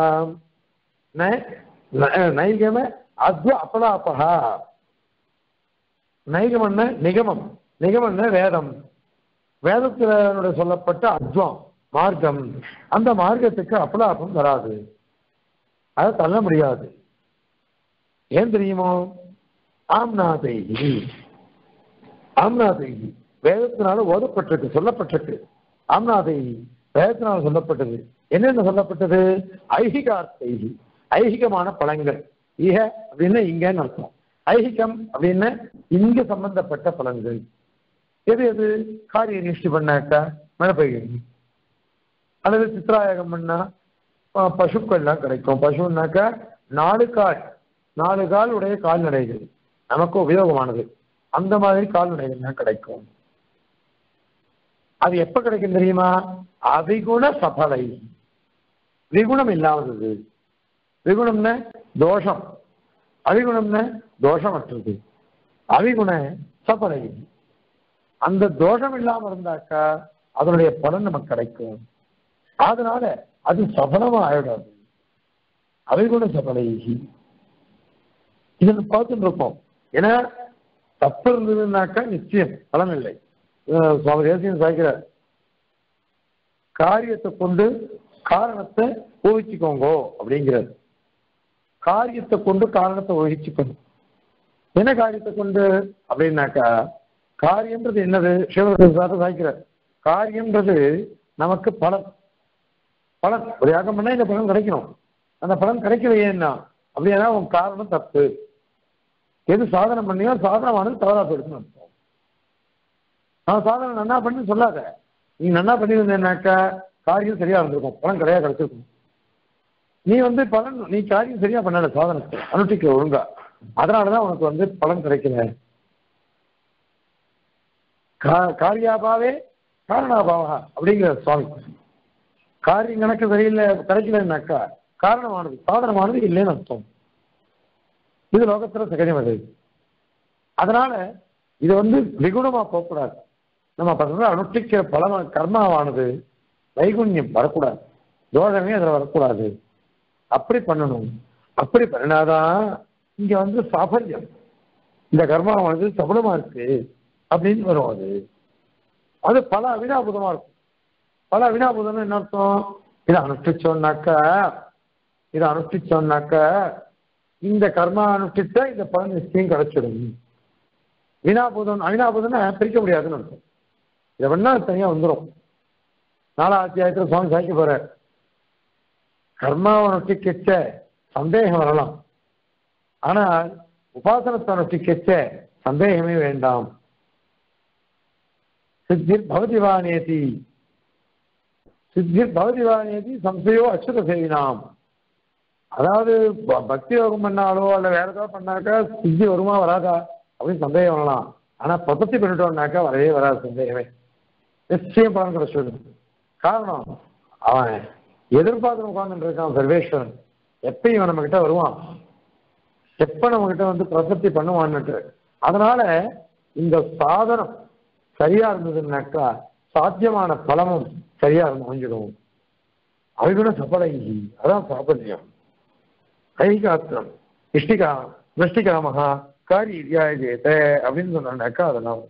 நைகம அத்வ அபலாபஹ. நைகமன்ன நிகமம், நிகமன்ன வேதம், வேதத்தினுடைய சொல்லப்பட்ட அத்வம் மார்க்கம், அந்த மார்க்கத்துக்கு அபலாபம் வராது, அதை தள்ள முடியாது. ஏன் தெரியுமோ? ஆம்நாதைஹி, ஆம்நாதைஹி வேதத்தினால ஓதப்பட்டிருக்கு, சொல்லப்பட்டிருக்கு. ஆம்நாதைஹி வேதத்தினால சொல்லப்பட்டது. என்னென்ன சொல்லப்பட்டது? ஐஹிகார்த்தைஹி ஐஹிகமான பலன்கள். ஈக அப்படின்னா இங்கன்னு அர்த்தம். ஐஹிகம் அப்படின்னா இங்க சம்பந்தப்பட்ட பலன்கள். எது எது? காரிய நிஷ்டி பண்ணாக்கா மழை பெய்யும், அல்லது சித்ராயகம் பண்ணா பசுக்கள்லாம் கிடைக்கும். பசுன்னாக்கா நாலு கால் உடைய கால்நடைகள் நமக்கு உபயோகமானது, அந்த மாதிரி கால்நடைகள்லாம் கிடைக்கும். அது எப்ப கிடைக்கும் தெரியுமா? அவிகுண சபலை, விகுணம் இல்லாதது. விகுணம்னா தோஷம், அவிகுணம்னா தோஷமற்றது. அவிகுண சபலை, அந்த தோஷம் இல்லாம இருந்தாக்கா அதனுடைய பலன் நமக்கு கிடைக்கும். அதனால அது சபலமா ஆயிடாது. அவிகுண சபலை இதை பார்த்துட்டு இருக்கோம். ஏன்னா தப்பு இருந்ததுன்னாக்கா நிச்சயம் பலன் இல்லை. சுவாமி தேசிகன் சாய்க்கிறார், காரியத்தை கொண்டு காரணத்தை ஊகிச்சுக்கோங்கோ அப்படிங்கிறது. காரியத்தை கொண்டு காரணத்தை ஊகிச்சுக்கணும். என்ன காரியத்தை கொண்டு அப்படின்னாக்கா, காரியம்ன்றது என்னது? சிவபிரசாத சாய்க்கிறார், காரியம்ன்றது நமக்கு பலன். பலன் ஒரு யாகம் பண்ணா இந்த பலன் கிடைக்கணும். அந்த பலன் கிடைக்கலையேன்னா அப்படின்னா உன் காரணம் தப்பு. எது சாதனை பண்ணியோ சாதனமானது தவறா போயிடுச்சுன்னு அர்த்தம். நான் சாதனை நன்னா பண்ணி சொல்லாத, நீ நன்னா பண்ணியிருந்தேன்னாக்கா காரியம் சரியா இருந்திருக்கும், பலன் கிடையாது கிடைச்சிருக்கும். நீ பலன், நீ காரியம் சரியா பண்ணல, சாதனத்தை அனுஷ்டிக்க ஒழுங்கா, அதனாலதான் உனக்கு பலன் கிடைக்கல. காரியாபாவே காரணாபாவா அப்படிங்கிற சுவாமி. காரியம் கணக்கு சரியில்லை கிடைக்கலன்னாக்கா காரணமானது சாதனமானது இல்லைன்னு அர்த்தம். இது லோகத்துல சகஜம் அது. அதனால இது விகுணமா போகக்கூடாது. நம்ம பண்ற அனுஷ்டிக்கிற பலம கர்மாவானது வைகுண்யம் வரக்கூடாது, தோஷமே அதுல வரக்கூடாது. அப்படி பண்ணணும். அப்படி பண்ணினாதான் இங்க சாஃபல்யம், இந்த கர்மாவானது சபலமா இருக்கு அப்படின்னு வரும். அது பல அவினாபூதமா இருக்கும். பல அவினாபூதம்னு என்ன அர்த்தம்? இதை அனுஷ்டிச்சோம்னாக்க இந்த கர்மா அனுஷ்டிச்சா இந்த பலன் நிச்சயம் கிடைச்சிடும். வீணாபூதம் அவினாபூதம்னா பிரிக்க முடியாதுன்னு அர்த்தம். இதை வேணா தனியா வந்துடும். 4ஆம் அத்தியாயத்தில் சுவாமி சாய்க்க போற கர்மாவை நொட்டிக்கிச்ச சந்தேகம் வரலாம், ஆனால் உபாசனத்தை நொட்டிக்கிச்ச சந்தேகமே வேண்டாம். சித்திர் பவதிவானேதி சித்திர் பவதிவானேதி சம்சயோ அச்சுத சேவினாம். அதாவது பக்தி யோகம் பண்ணாலோ அல்ல வேற ஏதாவது பண்ணாக்கா சித்தி வருமா வராதா அப்படின்னு சந்தேகம் வரலாம். ஆனா பிரபத்தி பண்ணிட்டோம்னாக்கா வரவே வராது சந்தேகமே. நிச்சயம் பலன் கிடைச்சிடும். காரணம் அவன் எதிர்பார்த்து உட்கார்ந்துட்டு இருக்கான் சர்வேஸ்வரன். எப்ப இவன் நம்ம கிட்ட வருவான், எப்ப நம்ம கிட்ட வந்து பிரபத்தி பண்ணுவான்னுட்டு. அதனால இந்த சாதனம் சரியா இருந்ததுன்னாக்கா சாத்தியமான பலமும் சரியா அமைஞ்சிடும். அதுக்குன்னு சபலங்கி அதான் சாபல்யம். கைகாத்திரம் இஷ்டிகாமகா காரியாயஜேத அப்படின்னு சொன்னாக்கா அதெல்லாம்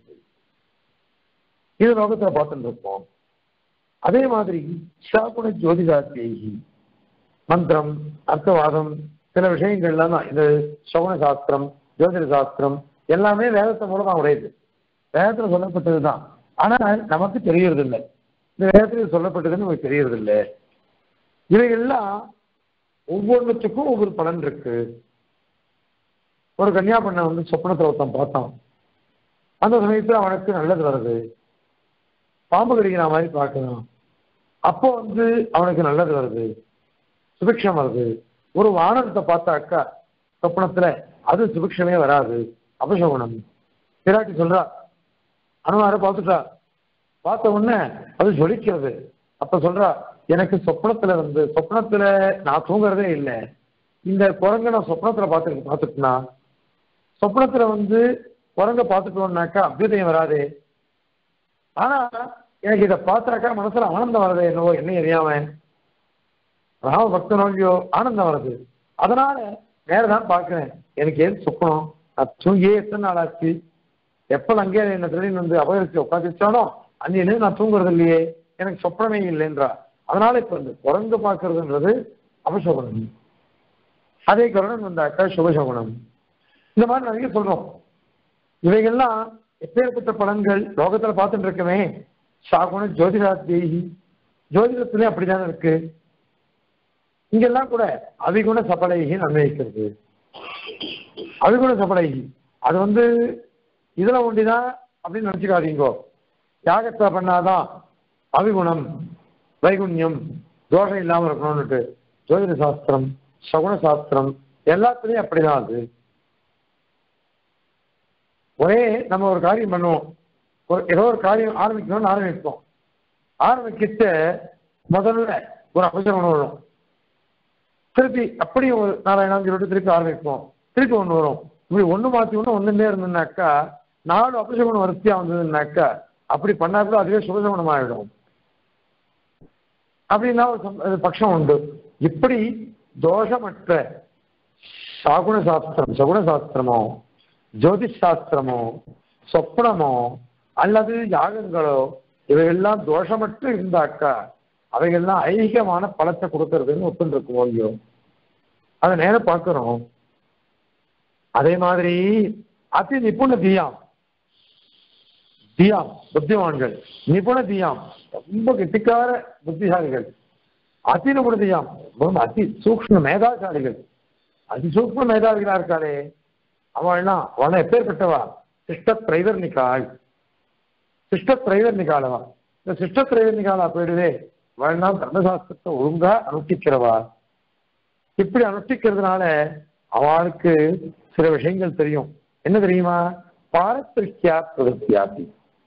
இது லோகத்துல பார்த்துட்டு இருப்போம். அதே மாதிரி சாகுண ஜோதிஷாத்தியி மந்திரம் அர்த்தவாதம் சில விஷயங்கள்லாம் தான். இந்த சகுன சாஸ்திரம் ஜோதிட சாஸ்திரம் எல்லாமே வேதத்தின் மூலமா உடையது, வேதத்துல சொல்லப்பட்டது தான். ஆனால் நமக்கு தெரியறது இல்லை. இந்த வேதத்தில் சொல்லப்பட்டதுன்னு நமக்கு தெரியறது இல்லை. இவைகள்லாம் ஒவ்வொன்றுத்துக்கும் ஒவ்வொரு பலன் இருக்கு. ஒரு கன்னியா பண்ண வந்து சொப்பனத்துல ஒருத்தன் பார்த்தான். அந்த சமயத்துல அவனுக்கு நல்லது வருது, பாம்பு கடிக்கிற மாதிரி பார்க்கணும். அப்போ வந்து அவனுக்கு நல்லது வருது, சுபிக்ஷம் வருது. ஒரு வானரத்தை பார்த்தாக்கா சொப்பனத்துல அது சுபிக்ஷமே வராது, அபசகுணம். பிராட்டி சொல்றா, அனுமார பார்த்துட்டா, பார்த்த உடனே அது ஜொலிக்கிறது. அப்ப சொல்றா, எனக்கு சொப்பனத்துல நான் தூங்குறதே இல்லை, இந்த குரங்க நான் சொப்பனத்துல பார்த்துட்டுனா சொப்பனத்துல வந்து குரங்க பார்த்துட்டோம்னாக்கா அபியுதயம் வராதே. ஆனா எனக்கு இதை பார்த்தாக்கா மனசுல ஆனந்தம் வருது, என்னவோ என்ன அறியாம ராம பக்தனோங்கியோ ஆனந்தம் வருது. அதனால நேரதான் பார்க்கிறேன். எனக்கு ஏது சொப்பனம், நான் தூங்கியே எத்தனை நாள் ஆச்சு, எப்ப அங்கே என்ன திடீர்னு வந்து அபகரிச்சு உட்காந்துச்சானோ அன்னிலே நான் தூங்குறது இல்லையே, எனக்கு சொப்பனமே இல்லைன்றா. அதனால இப்ப இந்த குரங்கு பார்க்கறதுன்றது அபசகுணம், அதே கருணன் வந்தாக்கா சுபசகுணம். இந்த மாதிரி நிறைய சொல்றோம். இவைகள்லாம் எப்பேற்பட்ட பலன்கள் லோகத்துல பார்த்துட்டு இருக்கவே. சாகுண ஜோதிடாத்யி ஜோதிடத்திலே அப்படித்தானே இருக்கு. இங்கெல்லாம் கூட அவிகுண சபலைகி அன்வயிக்கிறது. அவிகுண சபலைகி அது வந்து இதுல ஒண்டிதான் அப்படின்னு நினைச்சுக்காதீங்கோ. யாகத்தை பண்ணாதான் அவிகுணம் வைகுண்யம் தோஷம் இல்லாம இருக்கணும்னுட்டு ஜோதிட சாஸ்திரம் சகுன சாஸ்திரம் எல்லாத்துலயும் அப்படிதான். அது ஒரே நம்ம ஒரு காரியம் பண்ணுவோம், ஏதோ ஒரு காரியம் ஆரம்பிக்கணும்னு ஆரம்பிப்போம். ஆரம்பிக்கிட்ட முதல்ல ஒரு அபசகுணம் வரும், திருப்பி அப்படியும் ஒரு நாராயணம் சொல்லிட்டு திருப்பி ஆரம்பிப்போம், திருப்பி ஒன்று வரும். இப்படி ஒன்று மாற்றி ஒன்றுமே இருந்ததுனாக்கா 4 அபசகுணம் வரிசையா வந்ததுன்னாக்கா அப்படி பண்ணா கூட அதுவே சுபசகுணம் ஆகிடும். அப்படின்னா ஒரு பட்சம் உண்டு. இப்படி தோஷமற்ற சாகுண சாஸ்திரம் சகுன சாஸ்திரமோ ஜோதிஷ் சாஸ்திரமோ சொப்னமோ அல்லது யாகங்களோ இவைகள்லாம் தோஷமற்று இருந்தாக்கா அவைகள்லாம் ஐகிகமான பலத்தை கொடுக்கறதுன்னு ஒத்துருக்கும் இல்லையோ, அதை நேரம் பார்க்கிறோம். அதே மாதிரி அதி நிபுண தியாம் புத்திமான்கள், நிபுண தியாம் ரொம்ப கெட்டிக்கார புத்திசாலிகள், அதி நிபுண தியாம் அதி சூக்ஷ்ம மேதாசாலிகள், அதிசூக்ம மேதாவிகளா இருக்காளே அவள் எப்பேற்பட்டவா? சிஷ்டத்ரைவர்ணிகாள், சிஷ்டத்ரைவர்ணிகாலவா. இந்த சிஷ்டத்ரைவர்ணிகாலா போயிடுவே அவள்லாம் தர்மசாஸ்திரத்தை ஒழுங்கா அனுஷ்டிக்கிறவா. இப்படி அனுஷ்டிக்கிறதுனால அவளுக்கு சில விஷயங்கள் தெரியும். என்ன தெரியுமா? பாரத்திரிக்கியா பிரவருத்தியாதி.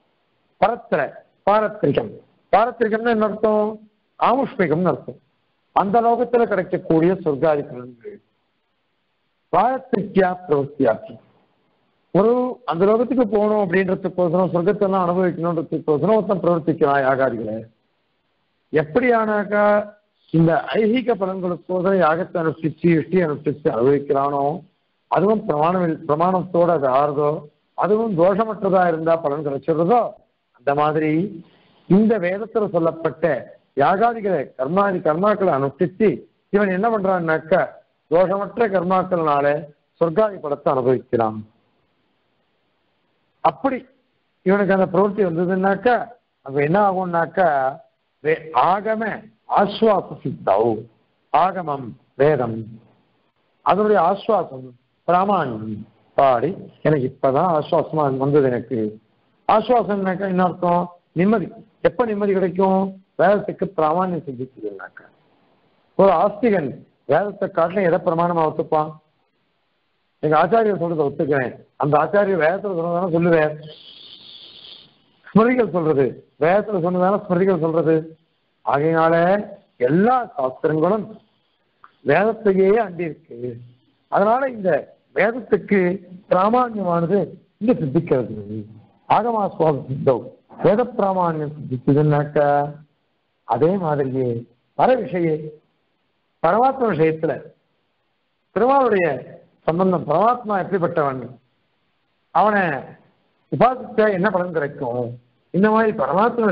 பாரத்திரிகம்னு என்ன அர்த்தம்? ஆமுஷ்மிகம்னு அர்த்தம். அந்த லோகத்துல கிடைக்கக்கூடிய சொர்க்காதி பலன்கள். பாரத்திரிக்கியா பிரவருத்தியாதி, ஒரு அந்த லோகத்துக்கு போகணும் அப்படின்றதுக்கோசரம் சொர்க்கத்தெல்லாம் அனுபவிக்கணுன்றதுக்கோசரம் ஒருத்தன் பிரவர்த்திக்கிறான் யாகாதிகளை. எப்படியானாக்கா இந்த ஐகிக பலன்களுக்கோசரம் யாகத்தை அனுஷ்டிச்சு இஷ்டி அனுஷ்டிச்சு அனுபவிக்கிறானோ, அதுவும் பிரமாணத்தோட அது ஆறுதோ, அதுவும் தோஷமற்றதா இருந்தா பலன் கிடைச்சிடுறதோ, அந்த மாதிரி இந்த வேதத்துல சொல்லப்பட்ட யாகாதிகளை கர்மாக்களை அனுஷ்டிச்சு இவன் என்ன பண்றான்னாக்கா தோஷமற்ற கர்மாக்கள்னால சொர்க்காதி பலத்தை அனுபவிக்கிறான். அப்படி இவனுக்கு அந்த பிரவೃತ್ತಿ வந்ததுன்னாக்கா அப்ப என்ன ஆகும்னாக்கா ஆகம ஆஸ்வாச சித்தௌ, ஆகமம் வேதம் அதனுடைய ஆஸ்வாசம் பிராமாணியம் பாடி எனக்கு இப்பதான் ஆஸ்வாசமா வந்தது. எனக்கு ஆஸ்வாசம் என்ன அர்த்தம்? நிம்மதி. எப்ப நிம்மதி கிடைக்கும்? வேதத்துக்கு பிராமாணியம் சிந்திச்சதுன்னாக்கா. ஒரு ஆஸ்திகன் வேதத்தை காட்டில எதை பிரமாணமா ஒத்துப்பான்? எங்க ஆச்சாரியர் சொல்றதை ஒத்துக்கிறேன். அந்த ஆச்சாரியர் வேதத்துல சொன்னதான சொல்லுவேன். ஸ்மிருதிகள் சொல்றது வேதத்துல சொன்னதான ஸ்மிருதிகள் சொல்றது. ஆகையினால எல்லா சாஸ்திரங்களும் வேதத்தையே அண்டி இருக்கு. அதனால இந்த வேதத்துக்கு பிராமான்யமானது இங்க சித்திக்கிறது. ஆகமாஸ்வாத சித்தம் வேத பிராமான்யம் சித்திச்சதுன்னாக்க அதே மாதிரியே பர விஷய பரமாத்ம விஷயத்துல திருமாவுடைய சம்பந்தம், பரமாத்மா எப்படிப்பட்டவன், அவனை உபாசிச்சா என்ன பலன் கிடைக்கும், இந்த மாதிரி பரமாத்ம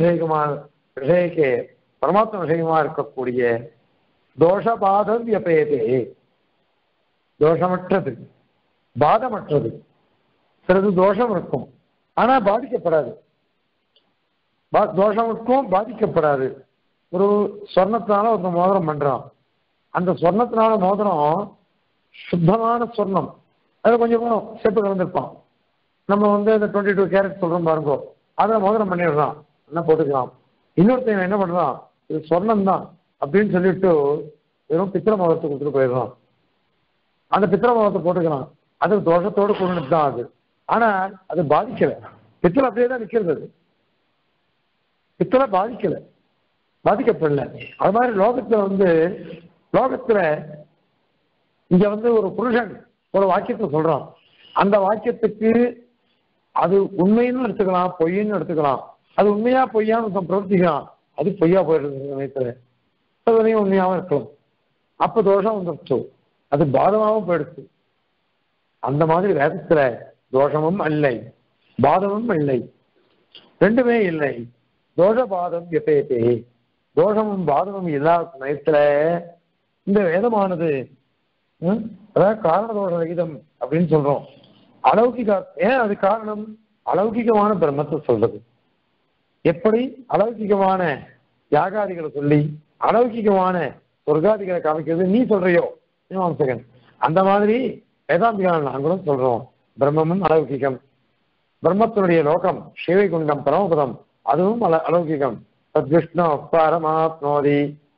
விஷயமா இருக்கக்கூடிய தோஷபாதம் வியபேதே, தோஷமற்றது பாதமற்றது. சிறிது தோஷம் இருக்கும் ஆனா பாதிக்கப்படாது, தோஷம் இருக்கும் பாதிக்கப்படாது. ஒரு சொர்ணத்தினால ஒரு மோதிரம் பண்றான், அந்த சொர்ணத்தினால மோதிரம் சுத்தமான சொர்ணம், அது கொஞ்சம் செப்பு கலந்துருப்பான். நம்ம இந்த 22 கேரட் சொல்றோம் பாருங்கோ, அதை மோதிரம் பண்ணிடுறான், என்ன போட்டுக்கலாம். இன்னொருத்தன் என்ன பண்றான், இது சொர்ணம் தான் அப்படின்னு சொல்லிட்டு வெறும் பித்திர மோதிரத்தை கொடுத்துட்டு போயிடுறான். அந்த பித்திர மோதிரத்தை போட்டுக்கலாம், அது தோஷத்தோடு கொண்டு தான் அது. ஆனா அது பாதிக்கல, பித்தளை அப்படியே தான் நிக்கிறது, அது பித்தளை பாதிக்கல, பாதிக்கப்படல. அது மாதிரி லோகத்துல இங்க ஒரு புருஷன் ஒரு வாக்கியத்தை சொல்றான், அந்த வாக்கியத்துக்கு அது உண்மைன்னு எடுத்துக்கலாம் பொய்ன்னு எடுத்துக்கலாம். அது உண்மையா பொய்யான்னு பிரவர்த்திக்கலாம், அது பொய்யா போயிடுறது சமயத்துல, அதுலையும் உண்மையாவும் இருக்கலாம். அப்ப தோஷம் வந்துருச்சு, அது பாதமாகவும் போயிடுச்சு. அந்த மாதிரி வேதத்துல தோஷமும் இல்லை பாதமும் இல்லை, ரெண்டுமே இல்லை. தோஷபாதம் எப்பேதே, தோஷமும் பாதமும் இல்லாத சமயத்துல இந்த வேதமானது அதாவது காரண தோஷ ரகிதம் அப்படின்னு சொல்றோம். அலௌகிக, ஏன் அது காரணம்? அலௌகிகமான பிரம்மத்தை சொல்றது. எப்படி அலௌகிகமான யாகாதிகளை சொல்லி அலௌகிகமான சொர்க்காதிகளை காமிக்கிறது நீ சொல்றியோ மீமாம்சகன், அந்த மாதிரி வேதாந்திகள் நாங்களும் சொல்றோம். பிரம்மமும் அலௌகிகம், பிரம்மத்தினுடைய லோகம் ஸ்ரீவைகுண்டம் பரமபதம் அதுவும் அலௌகிகம். தத்விஷ்ணு பரமாத்மோதி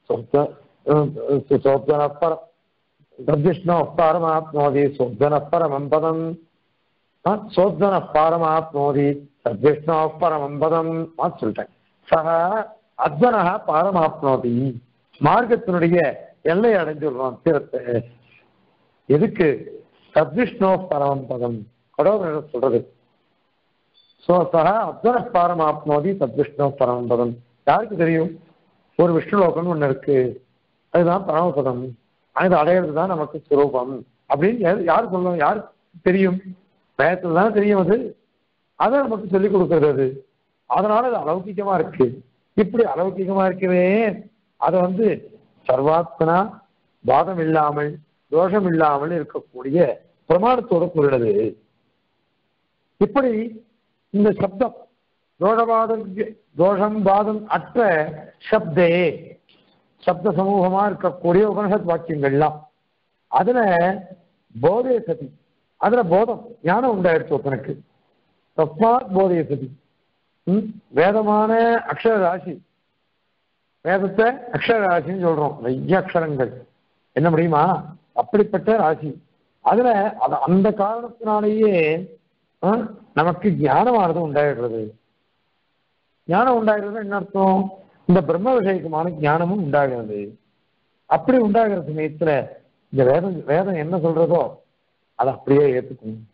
தத்விஷ்ணு பரமாத்மோதி சோத்தன பரமம் பதம், சோத்தன பரமாத்மோதி தத்விஷ்ணு பரமம் பதம் சொல்லிட்டேன். சக அத்வனக பாரமாப்னோதி, மார்க்கத்தினுடைய எல்லை அடைஞ்சுடுறோம் தீரத்தை. எதுக்கு? தத்விஷ்ணு பரமம் பதம் கடவுள் சொல்றது. சக அத்வன பாரமாப்னோதி தத்விஷ்ணு பரமம் பதம். யாருக்கு தெரியும்? ஒரு விஷ்ணுலோகம்னு ஒண்ணு இருக்கு, அதுதான் பரமபதம், அது அடையிறது தான் நமக்கு சுரூபம் அப்படின்னு யாரு சொல்லணும்? யாரு தெரியும்? வேதத்துல தான் தெரியும். அது அதை நமக்கு சொல்லிக் கொடுக்கறது அது. அதனால அது அலௌகிகமா இருக்கு. இப்படி அலௌகிகமா இருக்கவே அதை சர்வாத்மனா பாதம் இல்லாமல் தோஷம் இல்லாமல் இருக்கக்கூடிய பிரமாணத்தோடு கூறினது. இப்படி இந்த சப்தம் தோஷம் பாதம் அற்ற சப்தே, சப்த சமூகமா இருக்கக்கூடிய உபனிஷத் வாக்கியங்கள்லாம் அதுல போதே சதி, அதுல போதம் ஞானம் உண்டாயிடுச்சு ஒருத்தனுக்கு. தஸ்மாத் போதே சதி, வேதமான அக்ஷர ராசி, வேதத்தை அக்ஷர ராசின்னு சொல்றோம். நிறைய அக்ஷரங்கள் என்ன முடியுமா, அப்படிப்பட்ட ராசி. அதுல அந்த காரணத்தினாலேயே நமக்கு ஞானமானது உண்டாயிடுறது. ஞானம் உண்டாகிறது என்ன அர்த்தம்? இந்த பிரம்ம விஷயக்குமான ஞானமும் உண்டாகிறது. அப்படி உண்டாகிற சமயத்துல இந்த வேதம் என்ன சொல்றதோ அதை அப்படியே ஏற்றுக்கணும்.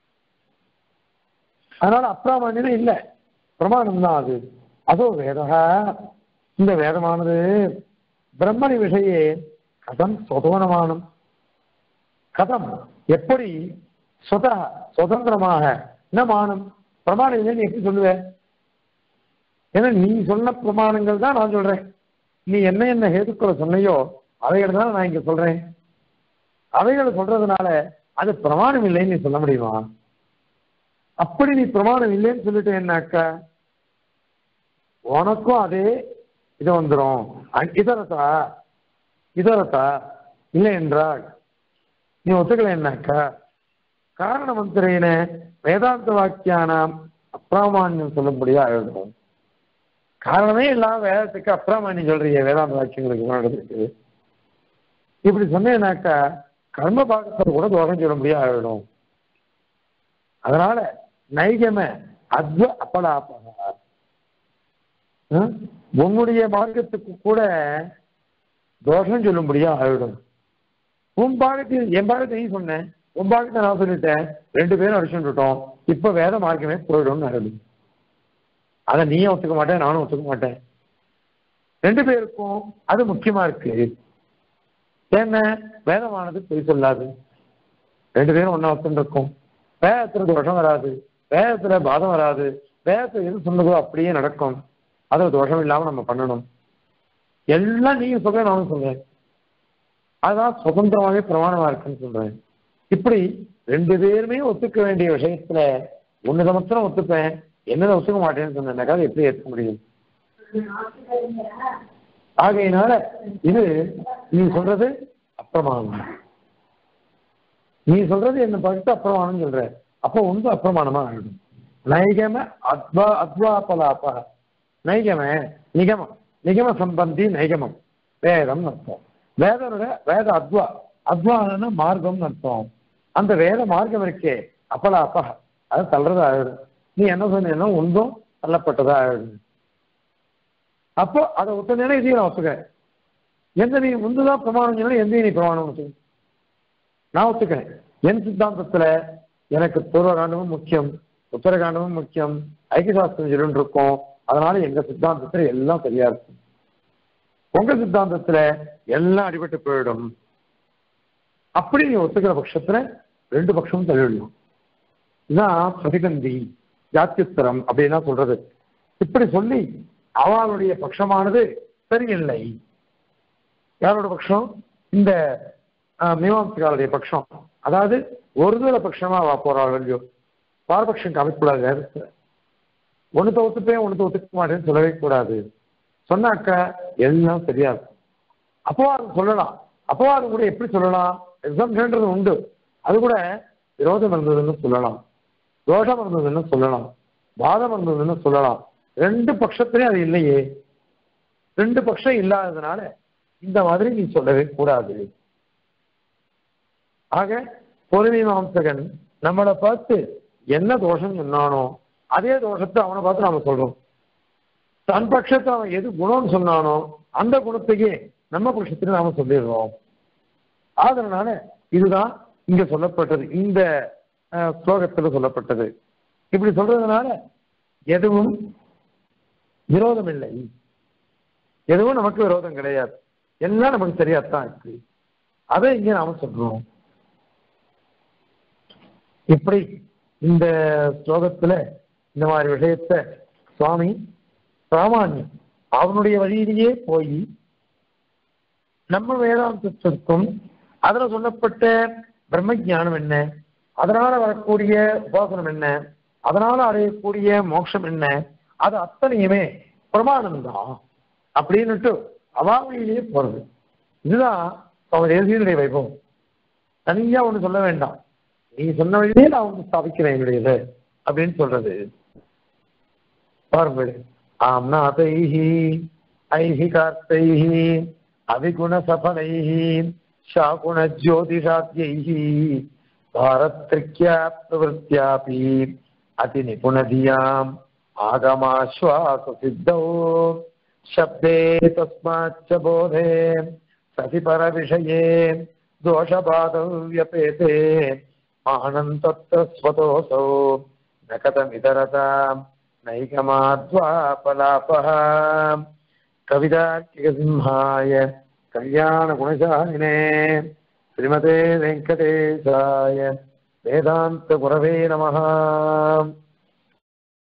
அதனால அப்பிராமணியம் இல்லை, பிரமாணம் தான் அது. அதோ வேதா, இந்த வேதமானது பிரம்மணி விஷயே கதம் சுதந்திரமானம், கதம் எப்படி சுதந்திரமாக என்ன மானம் பிரமாணம் இல்லைன்னு எப்படி சொல்லுவேன்? ஏன்னா நீ சொன்ன பிரமாணங்கள் தான் நான் சொல்றேன். நீ என்ன ஹேதுக்களை சொன்னையோ அவைகளை தான் நான் இங்க சொல்றேன். அவைகளை சொல்றதுனால அது பிரமாணம் இல்லைன்னு நீ சொல்ல முடியுமா? அப்படி நீ பிரமாணம் இல்லைன்னு சொல்லிட்டேன்னாக்கா உனக்கும் அதே இது வந்துடும். இதரத்தா இதரத்தா இல்லை என்றால் நீ ஒத்துக்கலைன்னாக்கா காரண மந்திரேன வேதாந்த வாக்கியானாம் அப்பிராமான்யம் சொல்லும்படியா எழுதணும். காரணமே இல்லாம வேதத்துக்கு அப்பிராமான்யம் சொல்றீங்க, வேதாந்த வாக்கியங்களுக்கு நடந்திருக்கு. இப்படி சொன்னேன்னாக்கா கர்ம பாகத்தை கூட தோஷம் சொல்ல முடியாது ஆயிடும். அதனால நைகம அத்வ அப்பலாப்பக உன்னுடைய மார்க்கத்துக்கு கூட தோஷம் சொல்லும்படியா ஆயிடும். உன் பாகத்தில் என் பாகத்தை நீ சொன்னேன், உன் பாகத்தை நான் சொல்லிட்டேன், 2 பேரும் அடிச்சுட்டோம். இப்ப வேத மார்க்கமே போயிடும்னு ஆயிடும். அதை நீயும் ஒத்துக்க மாட்டேன், நானும் ஒத்துக்க மாட்டேன். 2 பேருக்கும் அது முக்கியமா இருக்கு. என்ன வேதமானது பொய் சொல்லாது, 2 பேரும் ஒன்னா ஒத்துருக்கும். வேதத்துல தோஷம் வராது, வேதத்துல பாதம் வராது, வேதத்தை எது சொன்னதோ அப்படியே நடக்கும். அது தோஷம் இல்லாம நம்ம பண்ணணும். எல்லாம் நீங்க சொல்ற நானும் சொல்றேன், அதுதான் சுதந்திரமாவே பிரமாணமா இருக்குன்னு சொல்றேன். இப்படி 2 பேருமே ஒத்துக்க வேண்டிய விஷயத்துல ஒண்ணுத மாத்திரம் ஒத்துப்பேன், என்னதை ஒத்துக்க மாட்டேன்னு சொன்னேன்னாக்கா அதை எப்படி ஏற்க முடியும்? ஆகையினால இது நீ சொல்றது அப்பிரமாணம், நீ சொல்றது என்ன பார்த்து அப்பிரமாணம் சொல்ற, அப்போ ஒன்று அப்பிரமாணமா ஆகிடும். நைகம அத்வாபலாப நைகம நிகமம், நிகம சம்பந்தி நைகமம் வேதம் அர்த்தம். வேத அத்வான மார்க்கம் அர்த்தம். அந்த வேத மார்க்கம் இருக்கே அப்பலாப்ப அது தள்ளுறதா ஆயிடும். நீ என்ன சொன்னீங்கன்னா ஒன்றும் தள்ளப்பட்டதா ஆயிடும். அப்போ அதை ஒத்துனேன்னா இதையும் நான் ஒத்துக்கிறேன். எந்த நீ முந்துதான் பிரமாணம் சொன்னா எந்த நீ பிரமாணம் ஒத்துக்க நான் ஒத்துக்கிறேன். என் சித்தாந்தத்துல எனக்கு பூர்வகாண்டமும் முக்கியம், உத்தரகாண்டமும் முக்கியம், ஐக்கியசாஸ்திரம் சொல்லிட்டு இருக்கோம். அதனால எங்க சித்தாந்தத்துல எல்லாம் சரியா இருக்கும். உங்க சித்தாந்தத்துல எல்லாம் அடிபட்டு போயிடும். அப்படி நீ ஒத்துக்கிற பட்சத்துல 2 பட்சமும் தள்ளிவிடலாம். இதுதான் பிரதிகந்தி ஜாத்தியுத்தரம் அப்படின்னா சொல்றது. இப்படி சொல்லி அவளுடைய பட்சமானது சரியில்லை. யாரோட பட்சம்? இந்த மீமாம்சகாருடைய பட்சம். அதாவது ஒருதலை பட்சமா போறாள் இல்லையோ, பாரபட்சம் காமிக்கூடாது. வேதத்துல ஒண்ணுத்த ஒத்துப்பேன் ஒண்ணுத்த ஒத்துக்க மாட்டேன்னு சொல்லவே கூடாது. சொன்னாக்கா எல்லாம் சரியா இருக்கும். அப்பவாதம் சொல்லலாம். அப்பவாதம் கூட எப்படி சொல்லலாம்? எக்ஸாம்ன்றது உண்டு. அது கூட விரோதம் இருந்ததுன்னு சொல்லலாம், தோஷம் இருந்ததுன்னு சொல்லலாம், வாதம் இருந்ததுன்னு சொல்லலாம். 2 பட்சத்திலே அது இல்லையே. 2 பட்சம் இல்லாததுனால இந்த மாதிரி நீ சொல்லவே கூடாது. ஆக பொறுமீமாம்சகன் நம்மளை பார்த்து என்ன தோஷம் சொன்னானோ அதே தோஷத்தை அவனை பார்த்து நாம சொல்றோம். தன் பட்சத்தை அவன் எது குணம்னு சொன்னானோ அந்த குணத்தையே நம்ம பட்சத்துக்கு நாம சொல்லிடுறோம். அதனால இதுதான் இங்க சொல்லப்பட்டது, இந்த ஸ்லோகத்துல சொல்லப்பட்டது. இப்படி சொல்றதுனால எதுவும் விரோதம் இல்லை, எதுவும் நமக்கு விரோதம் கிடையாது, எல்லாம் நமக்கு சரியாத்தான் இருக்கு. அதை இங்க நாம சொல்றோம். இப்படி இந்த ஸ்லோகத்துல இந்த மாதிரி விஷயத்த சுவாமி பிராமான்யம் அவனுடைய வழியிலேயே போய் நம்ம வேதாந்தத்திற்கும் அதுல சொல்லப்பட்ட பிரம்ம ஜானம் என்ன, அதனால வரக்கூடிய உபாசனம் என்ன, அதனால அடையக்கூடிய மோட்சம் என்ன, அது அத்தனையுமே பிரமாணம் தான் அப்படின்னுட்டு அவாவளியிலேயே போறது. இதுதான் அவன் தேசியனுடைய வைபவம். தனியா ஒண்ணு சொல்ல வேண்டாம், நீ சொன்ன வழியே நான் ஒண்ணு ஸ்தாபிக்கிறேன் என்னுடையது அப்படின்னு சொல்றது. பாருங்கள், ஆம்நாதைஹி ஐஹிகார்த்தைஹி அவிகுண சபலைஹி சாகுண ஜோதிஷாத்யைஹி பாரத்ரிக்யா பிரவருத்யாபி அதி நிபுணதியாம் ஆகமாஸ்வாச சித்தோ சப்தே தஸ்மாச்ச போதே சதி பர விஷயே தோஷபாதவ்யபேதே ஆனந்தத்வதோசோ நகதமிதரதாம் நைகமாத்வாபலாபஹ. கவிதார்க்கிகசிம்ஹாய கல்யாண குணசாலினே ஸ்ரீமதே வெங்கடேசாய வேதாந்த குரவே நமஹ.